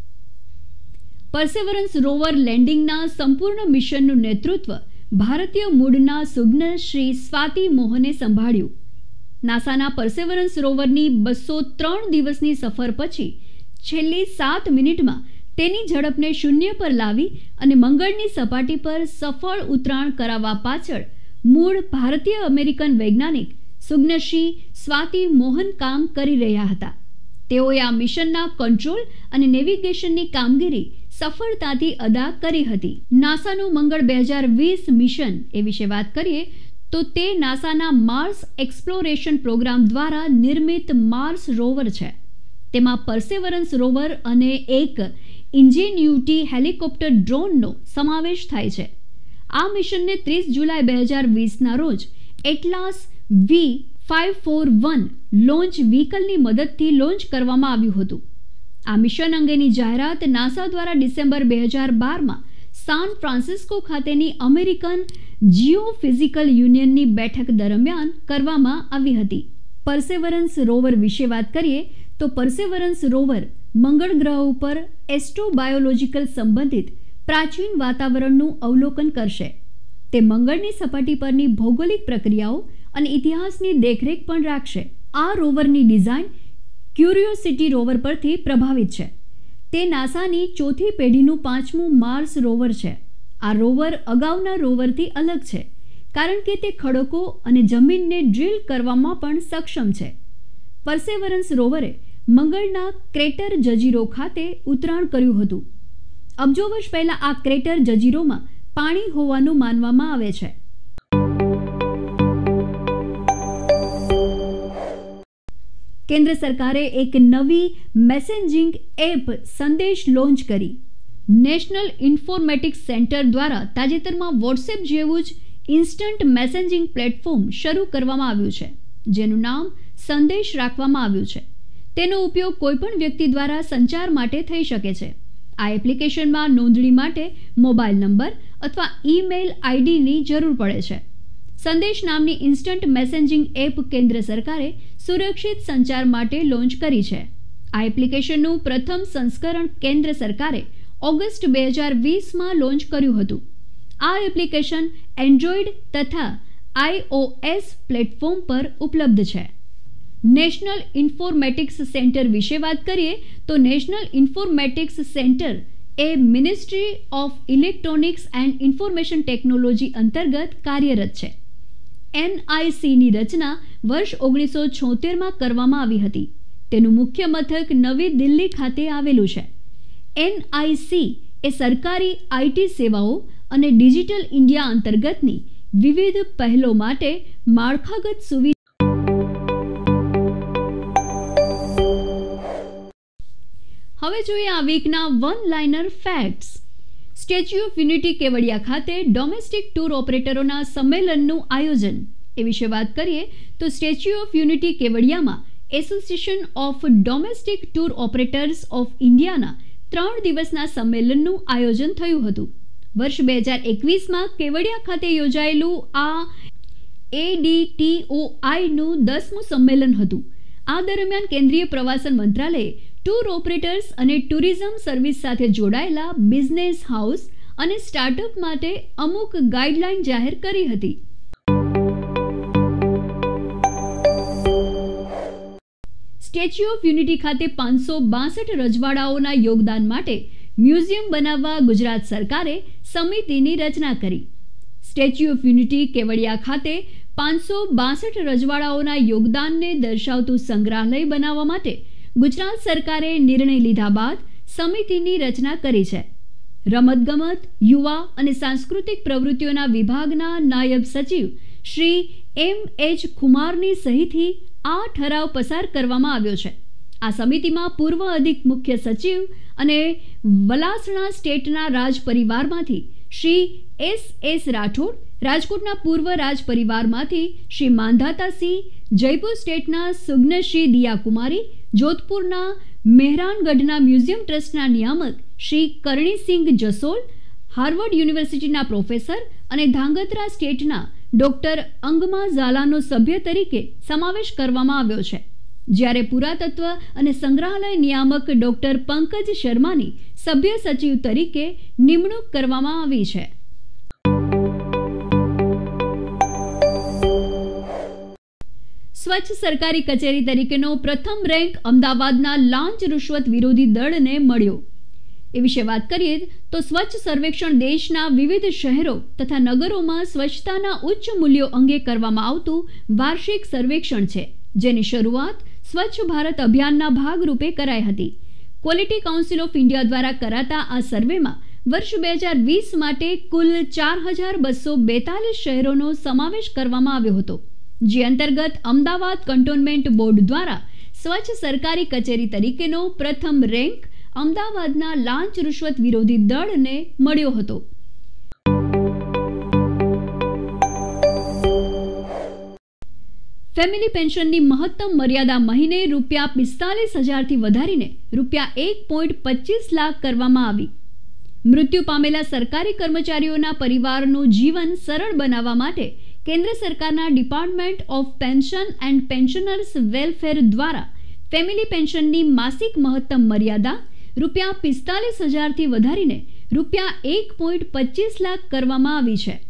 Speaker 1: પર્સેવરન્સ રોવર લેન્ડિંગના સંપૂર્ણ મિશનનું નેતૃત્વ ભારતીય મૂળના સુજ્ઞ શ્રી સ્વાતિ મોહને સંભાળ્યું. નાસાના પર્સેવરન્સ રોવરની બસો ત્રણ દિવસની સફર પછી છેલ્લી સાત મિનિટમાં તેની ઝડપને શૂન્ય પર લાવી અને મંગળની સપાટી પર સફળ ઉતરાણ કરાવવા પાછળ મૂળ ભારતીય અમેરિકન વૈજ્ઞાનિક સુજ્ઞશ્રી સ્વાતિ મોહન કામ કરી રહ્યા હતા. તેઓએ આ મિશનના કંટ્રોલ અને નેવિગેશનની કામગીરી સફળતાથી અદા કરી હતી. નાસાનું મંગળ બે હજાર વીસ મિશન એ વિશે વાત કરીએ તો તે નાસાના માર્સ એક્સપ્લોરેશન પ્રોગ્રામ દ્વારા નિર્મિત માર્સ રોવર છે. તેમાં પર્સેવરન્સ રોવર અને એક ઇન્જેન્યુટી હેલિકોપ્ટર ડ્રોનનો સમાવેશ થાય છે. આ મિશનને ત્રીસ જુલાઈ બે હજાર વીસના રોજ Atlas V five four one launch વ્હીકલની મદદથી લોન્ચ કરવામાં આવ્યું હતું. આ મિશન અંગેની જાહેરાત નાસા દ્વારા ડિસેમ્બર બે હજાર બારમાં સાન ફ્રાન્સિસ્કો ખાતેની અમેરિકન જીઓફિઝિકલ યુનિયનની બેઠક દરમિયાન કરવામાં આવી હતી. પર્સેવરન્સ રોવર વિશે વાત કરીએ તો પર્સેવરન્સ રોવર મંગળ ગ્રહ ઉપર એસ્ટ્રોબાયોલોજીકલ સંબંધિત પ્રાચીન વાતાવરણનું અવલોકન કરશે. તે મંગળની સપાટી પરની ભૌગોલિક પ્રક્રિયાઓ અને ઇતિહાસની દેખરેખ પણ રાખશે. આ રોવરની ડિઝાઇન ક્યુરિયોસિટી રોવર પરથી પ્રભાવિત છે. તે નાસાની ચોથી પેઢીનું પાંચમું માર્સ રોવર છે. આ રોવર અગાઉના રોવરથી અલગ છે કારણ કે તે ખડકો અને જમીનને ડ્રીલ કરવામાં પણ સક્ષમ છે. પર્સેવરન્સ રોવરે મંગળના ક્રેટર જજીરો ખાતે ઉતરાણ કર્યું હતું. અબજો વર્ષ પહેલા આ ક્રેટર જજીરોમાં પાણી હોવાનું માનવામાં આવે છે. કેન્દ્ર સરકારે એક નવી મેસેજિંગ એપ સંદેશ લોન્ચ કરી. નેશનલ ઇન્ફોર્મેટિક્સ સેન્ટર દ્વારા તાજેતરમાં વોટ્સએપ જેવું જ ઇન્સ્ટન્ટ મેસેજિંગ પ્લેટફોર્મ શરૂ કરવામાં આવ્યું છે જેનું નામ સંદેશ રાખવામાં આવ્યું છે. તેનો ઉપયોગ કોઈપણ વ્યક્તિ દ્વારા સંચાર માટે થઈ શકે છે. આ એપ્લિકેશનમાં નોંધણી માટે મોબાઈલ નંબર અથવા ઈમેલ આઈડીની જરૂર પડે છે. સંદેશ નામની ઇન્સ્ટન્ટ મેસેજિંગ એપ કેન્દ્ર સરકારે સુરક્ષિત સંચાર માટે લોન્ચ કરી છે. આ એપ્લિકેશનનું પ્રથમ સંસ્કરણ કેન્દ્ર સરકારે ઓગસ્ટ બે હજાર વીસમાં લોન્ચ કર્યું હતું. આ એપ્લિકેશન એન્ડ્રોઈડ તથા આઈઓએસ પ્લેટફોર્મ પર ઉપલબ્ધ છે. નેશનલ ઇન્ફોર્મેટિક્સ સેન્ટર વિશે વાત કરીએ તો નેશનલ ઇન્ફોર્મેટિક્સ સેન્ટર એ Ministry of Electronics and Information Technology અંતર્ગત કાર્યરત છે. એનઆઈસીની રચના વર્ષ ઓગણીસો છોતેરમાં કરવામાં આવી હતી. તેનું મુખ્ય મથક નવી દિલ્હી ખાતે આવેલું છે. એનઆઈસી એ સરકારી આઈટી સેવાઓ અને ડિજિટલ ઇન્ડિયા અંતર્ગતની વિવિધ પહેલો માટે માળખાગત સુવિધા. હવે જોઈએ આ વીકના one liner facts. Statue of unity Kevadia ખાતે ડોમેસ્ટિક ટૂર ઓપરેટરોના સંમેલનનું આયોજન. એ વિશે વાત કરીએ તો સ્ટેચ્યુ ઓફ યુનિટી કેવડિયામાં association of domestic tour operators of ઇન્ડિયાના ત્રણ દિવસના સંમેલનનું આયોજન થયું હતું. વર્ષ બે હજાર એકવીસમાં કેવડિયા ખાતે યોજાયેલું આ એડીટીઓઆઈનું દસમું સંમેલન હતું. આ દરમિયાન કેન્દ્રીય પ્રવાસન મંત્રાલયે ટૂર ઓપરેટર્સ અને ટુરિઝમ સર્વિસ સાથે જોડાયેલા બિઝનેસ હાઉસ અને સ્ટાર્ટઅપ માટે અમુક ગાઈડલાઈન જાહેર કરી હતી. સ્ટેચ્યુ ઓફ યુનિટી ખાતે પાંચસો બાસઠ રજવાડાઓના યોગદાન માટે મ્યુઝિયમ બનાવવા ગુજરાત સરકારે સમિતિની રચના કરી. સ્ટેચ્યુ ઓફ યુનિટી કેવડિયા ખાતે પાંચસો બાસઠ રજવાડાઓના યોગદાનને દર્શાવતું સંગ્રહાલય બનાવવા માટે ગુજરાત સરકારે નિર્ણય લીધા બાદ સમિતિની રચના કરી છે. રમતગમત, યુવા અને સાંસ્કૃતિક પ્રવૃત્તિઓના વિભાગના નાયબ સચિવ શ્રી એમ એચ કુમારની સહીથી આ ઠરાવ પસાર કરવામાં આવ્યો છે. આ સમિતિમાં પૂર્વ અધિક મુખ્ય સચિવ અને વલાસણા સ્ટેટના રાજ પરિવારમાંથી શ્રી એસ એસ રાઠોડ, રાજકોટના પૂર્વ રાજ પરિવારમાંથી શ્રી માંધાતાસિંહ, જયપુર સ્ટેટના સુગ્નશ્રી દિયાકુમારી, જોધપુરના મહેરાનગઢના મ્યુઝિયમ ટ્રસ્ટના નિયામક શ્રી કરણીસિંહ જસોલ, હાર્વર્ડ યુનિવર્સિટીના પ્રોફેસર અને ધાંગધ્રા સ્ટેટના ડોક્ટર અંગમા ઝાલાનો સભ્ય તરીકે સમાવેશ કરવામાં આવ્યો છે. જ્યારે પુરાતત્વ અને સંગ્રહાલય નિયામક ડોક્ટર પંકજ શર્માની સભ્ય સચિવ તરીકે નિમણૂક કરવામાં આવી છે. સ્વચ્છ સરકારી કચેરી તરીકેનો પ્રથમ રેન્ક અમદાવાદના લાંચ રૂશ્વત વિરોધી દળને મળ્યો. એ વિશે વાત કરીએ તો સ્વચ્છ સર્વેક્ષણ દેશના વિવિધ શહેરો તથા નગરોમાં સ્વચ્છતાના ઉચ્ચ મૂલ્યો અંગે કરવામાં આવતું વાર્ષિક સર્વેક્ષણ છે, જેની શરૂઆત સ્વચ્છ ભારત અભિયાનના ભાગરૂપે કરાઈ હતી. ક્વોલિટી કાઉન્સિલ ઓફ ઇન્ડિયા દ્વારા કરાતા આ સર્વેમાં વર્ષ બે હજાર વીસ માટે કુલ ચાર હજાર બસો બેતાલીસ શહેરોનો સમાવેશ કરવામાં આવ્યો હતો, જે અંતર્ગત અમદાવાદ કન્ટોનમેન્ટ બોર્ડ દ્વારા સ્વચ્છ સરકારી કચેરી તરીકેનો પ્રથમ રેન્ક અમદાવાદના લાંચ રૂશ્વત વિરોધી દળને મળ્યો હતો. ફેમિલી પેન્શનની મહત્તમ મર્યાદા મહિને રૂપિયા પિસ્તાલીસ હજારથી વધારીને રૂપિયા એક પોઈન્ટ પચીસ લાખ કરવામાં આવી. મૃત્યુ પામેલા સરકારી કર્મચારીઓના પરિવારનું જીવન સરળ બનાવવા માટે કેન્દ્ર સરકારના department of pension and pensioners welfare દ્વારા ફેમિલી પેન્શનની માસિક મહત્તમ મર્યાદા રૂપિયા પિસ્તાલીસ હજારથી વધારીને રૂપિયા એક પોઈન્ટ પચીસ લાખ કરવામાં આવી છે.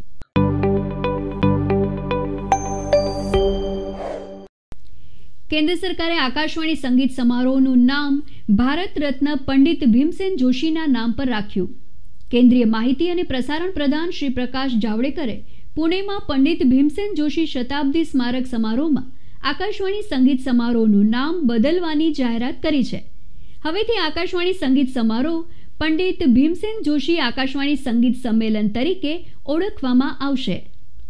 Speaker 1: કેન્દ્ર સરકારે આકાશવાણી સંગીત સમારોહનું નામ ભારત રત્ન પંડિત ભીમસેન જોશીના નામ પર રાખ્યું. કેન્દ્રીય માહિતી અને પ્રસારણ પ્રધાન શ્રી પ્રકાશ જાવડેકરે પુણેમાં પંડિત ભીમસેન જોશી શતાબ્દી સ્મારક સમારોહમાં આકાશવાણી સંગીત સમારોહનું નામ બદલવાની જાહેરાત કરી છે. હવેથી આકાશવાણી સંગીત સમારોહ પંડિત ભીમસેન જોશી આકાશવાણી સંગીત સંમેલન તરીકે ઓળખવામાં આવશે.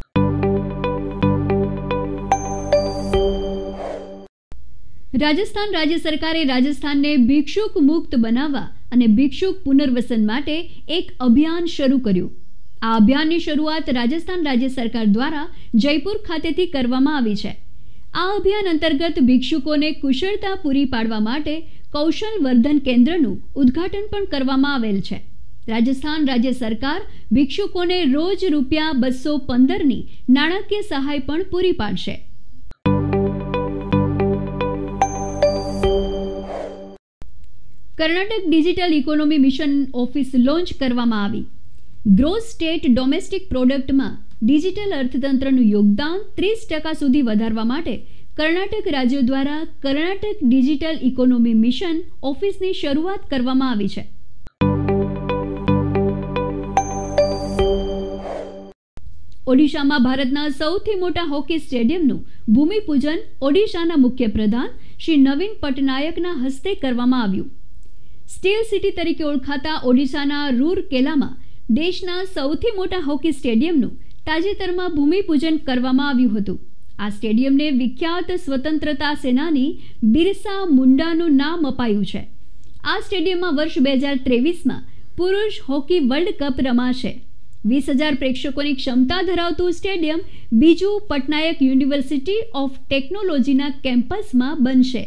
Speaker 1: રાજસ્થાન રાજ્ય સરકારે રાજસ્થાનને ભિક્ષુક મુક્ત બનાવવા અને ભિક્ષુક પુનર્વસન માટે એક અભિયાન શરૂ કર્યું. આ અભિયાનની શરૂઆત રાજસ્થાન રાજ્ય સરકાર દ્વારા જયપુર ખાતેથી કરવામાં આવી છે. આ અભિયાન અંતર્ગત ભિક્ષુકોને કુશળતા પૂરી પાડવા માટે કૌશલ વર્ધન કેન્દ્રનું ઉદ્ઘાટન પણ કરવામાં આવેલ છે. રાજસ્થાન રાજ્ય સરકાર ભિક્ષુકોને રોજ રૂપિયા બસો પંદરની નાણાકીય સહાય પણ પૂરી પાડશે. Karnataka digital economy mission office launch કરવામાં આવી. ગ્રોસ સ્ટેટ ડોમેસ્ટિક પ્રોડક્ટમાં ડિજિટલ અર્થતંત્રનું યોગદાન ત્રીસ ટકા સુધી વધારવા માટે કર્ણાટક રાજ્ય દ્વારા કર્ણાટક ડિજિટલ ઇકોનોમી મિશન ઓફિસની શરૂઆત કરવામાં આવી છે. ઓડિશામાં ભારતના સૌથી મોટા હોકી સ્ટેડિયમનું ભૂમિપૂજન ઓડિશાના મુખ્ય પ્રધાન શ્રી નવીન પટનાયકના હસ્તે કરવામાં આવ્યું. સ્ટીલ સિટી તરીકે ઓળખાતા ઓડિશાના રૂરકેલામાં દેશના સૌથી મોટા હોકી સ્ટેડિયમનું તાજેતરમાં ભૂમિપૂજન કરવામાં આવ્યું હતું. આ સ્ટેડિયમને વિખ્યાત સ્વતંત્રતા સેનાની બિરસા મુંડાનું નામ અપાયું છે. આ સ્ટેડિયમમાં વર્ષ બે હજાર ત્રેવીસમાં પુરુષ હોકી વર્લ્ડ કપ રમાશે. વીસ હજાર પ્રેક્ષકોની ક્ષમતા ધરાવતું સ્ટેડિયમ બીજુ પટનાયક યુનિવર્સિટી ઓફ ટેકનોલોજીના કેમ્પસમાં બનશે.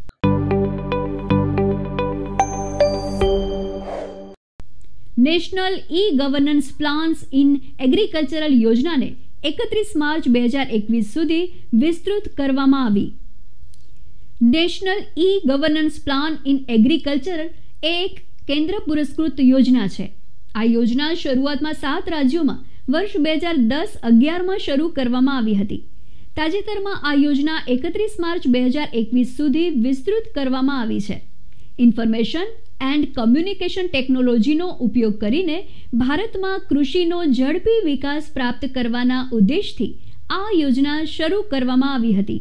Speaker 1: National e governance plans in agricultural યોજનાને એકત્રીસ માર્ચ બે હજાર એકવીસ સુધી વિસ્તૃત કરવામાં આવી. National e governance plan in agriculture એ એક કેન્દ્ર પુરસ્કૃત યોજના છે. આ યોજના શરૂઆતમાં સાત રાજ્યોમાં વર્ષ બે હજાર દસ અગિયારમાં શરૂ કરવામાં આવી હતી. તાજેતરમાં આ યોજના એકત્રીસ માર્ચ બે હજાર એકવીસ સુધી વિસ્તૃત કરવામાં આવી છે. ઇન્ફોર્મેશન એન્ડ કમ્યુનિકેશન ટેકનોલોજીનો ઉપયોગ કરીને ભારતમાં કૃષિનો ઝડપી વિકાસ પ્રાપ્ત કરવાના ઉદ્દેશથી આ યોજના શરૂ કરવામાં આવી હતી.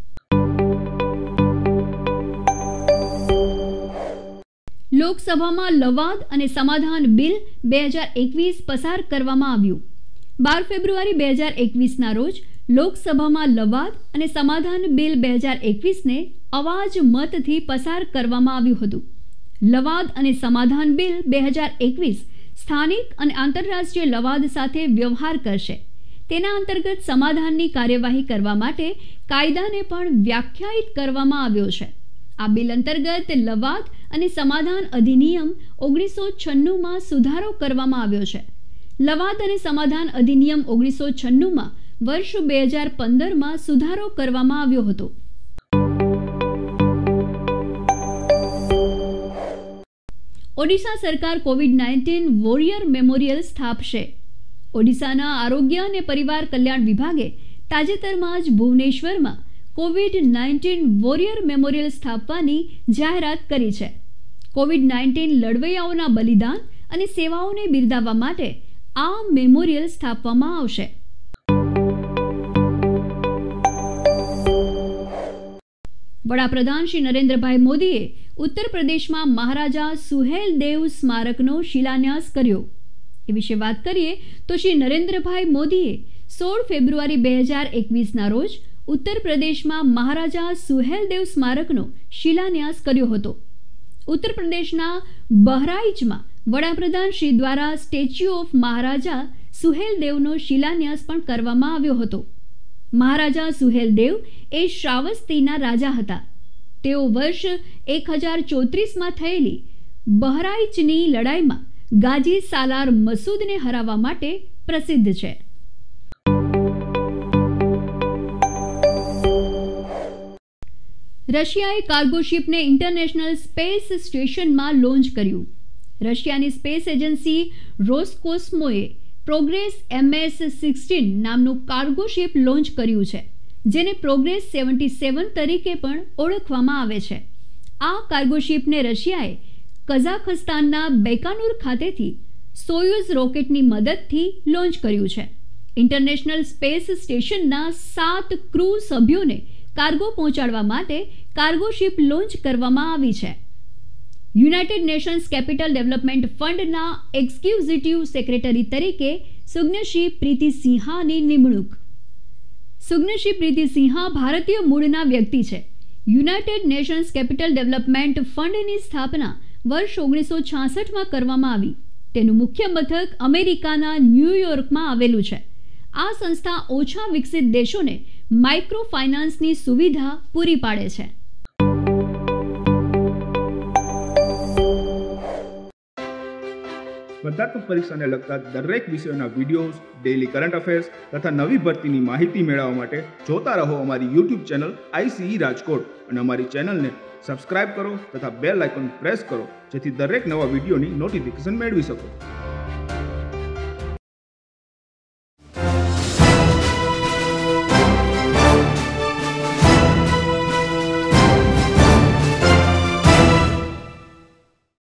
Speaker 1: લોકસભામાં લવાદ અને સમાધાન બિલ બે હજાર એકવીસ પસાર કરવામાં આવ્યું. બાર ફેબ્રુઆરી બે હજાર એકવીસના રોજ લોકસભામાં લવાદ અને સમાધાન બિલ બે હજાર એકવીસને અવાજ મતથી પસાર કરવામાં આવ્યું હતું. લવાદ અને સમાધાન બિલ બે હજાર એકવીસ સ્થાનિક અને આંતરરાષ્ટ્રીય લવાદ સાથે વ્યવહાર કરશે. તેના અંતર્ગત સમાધાનની કાર્યવાહી કરવા માટે કાયદાને પણ વ્યાખ્યાયિત કરવામાં આવ્યો છે. આ બિલ અંતર્ગત લવાદ અને સમાધાન અધિનિયમ ઓગણીસો છન્નુંમાં સુધારો કરવામાં આવ્યો છે. લવાદ અને સમાધાન અધિનિયમ ઓગણીસો છન્નુંમાં વર્ષ બે હજાર પંદરમાં સુધારો કરવામાં આવ્યો હતો. ઓડિશા સરકાર કોવિડ નાઇન્ટીન વોરિયર મેમોરિયલ સ્થાપશે. ઓડિશાના આરોગ્ય અને પરિવાર કલ્યાણ વિભાગે તાજેતરમાં જ ભુવનેશ્વરમાં કોવિડ નાઇન્ટીન વોરિયર મેમોરિયલ સ્થાપવાની જાહેરાત કરી છે. કોવિડ નાઇન્ટીન લડવૈયાઓના બલિદાન અને સેવાઓને બિરદાવવા માટે આ મેમોરિયલ સ્થાપવામાં આવશે. વડાપ્રધાન શ્રી નરેન્દ્રભાઈ મોદીએ ઉત્તર પ્રદેશમાં મહારાજા સુહેલદેવ સ્મારકનો શિલાન્યાસ કર્યો. એ વિશે વાત કરીએ તો શ્રી નરેન્દ્રભાઈ મોદીએ સોળ ફેબ્રુઆરી બે હજાર એકવીસના રોજ ઉત્તર પ્રદેશમાં મહારાજા સુહેલદેવ સ્મારકનો શિલાન્યાસ કર્યો હતો. ઉત્તર પ્રદેશના બહરાઇચમાં વડાપ્રધાન શ્રી દ્વારા સ્ટેચ્યુ ઓફ મહારાજા સુહેલદેવનો શિલાન્યાસ પણ કરવામાં આવ્યો હતો. મહારાજા સુહેલદેવ એ શ્રાવસ્તીના રાજા હતા. તેઓ વર્ષ એક હજાર ચોત્રીસમાં થયેલી બહરાઇચની લડાઈમાં ગાજી સાલાર મસૂદને હરાવવા માટે પ્રસિદ્ધ છે. રશિયાએ કાર્ગો શિપને ઇન્ટરનેશનલ સ્પેસ સ્ટેશનમાં લોન્ચ કર્યું. રશિયાની સ્પેસ એજન્સી રોસકોસ્મોએ પ્રોગ્રેસ એમએસ સિક્સટીન નામનું કાર્ગો શિપ લોન્ચ કર્યું છે, જેને પ્રોગ્રેસ સેવન્ટી સેવન તરીકે પણ ઓળખવામાં આવે છે. આ કાર્ગો શિપને રશિયાએ કઝાખસ્તાનના બેકાનુર ખાતેથી સોયુઝ રોકેટની મદદથી લોન્ચ કર્યું છે. ઇન્ટરનેશનલ સ્પેસ સ્ટેશનના સાત ક્રૂ સભ્યોને કાર્ગો પહોંચાડવા માટે કાર્ગો શિપ લોન્ચ કરવામાં આવી છે. યુનાઇટેડ નેશન્સ કેપિટલ ડેવલપમેન્ટ ફંડના એક્ઝિક્યુટિવ સેક્રેટરી તરીકે સુગ્નશ્રી પ્રીતિ સિંહાની નિમણૂક. સુગ્નશ્રી પ્રીતિ સિંહા ભારતીય મૂળના વ્યક્તિ છે. યુનાઇટેડ નેશન્સ કેપિટલ ડેવલપમેન્ટ ફંડની સ્થાપના વર્ષ ઓગણીસો છાસઠમાં કરવામાં આવી. તેનું મુખ્ય મથક અમેરિકાના ન્યૂયોર્કમાં આવેલું છે. આ સંસ્થા ઓછા વિકસિત દેશોને માઇક્રો ફાઇનાન્સની સુવિધા પૂરી પાડે છે.
Speaker 2: સ્પર્ધાત્મક પરીક્ષાને લગતા દરેક વિષયોના વિડીયોઝ, ડેઇલી કરંટ અફેર્સ તથા નવી ભરતીની માહિતી મેળવવા માટે જોતા રહો અમારી યુટ્યુબ ચેનલ આઈસીઈ રાજકોટ અને અમારી ચેનલને સબસ્ક્રાઇબ કરો તથા બેલ આઇકોન પ્રેસ કરો, જેથી દરેક નવા વિડીયોની નોટિફિકેશન મેળવી શકો.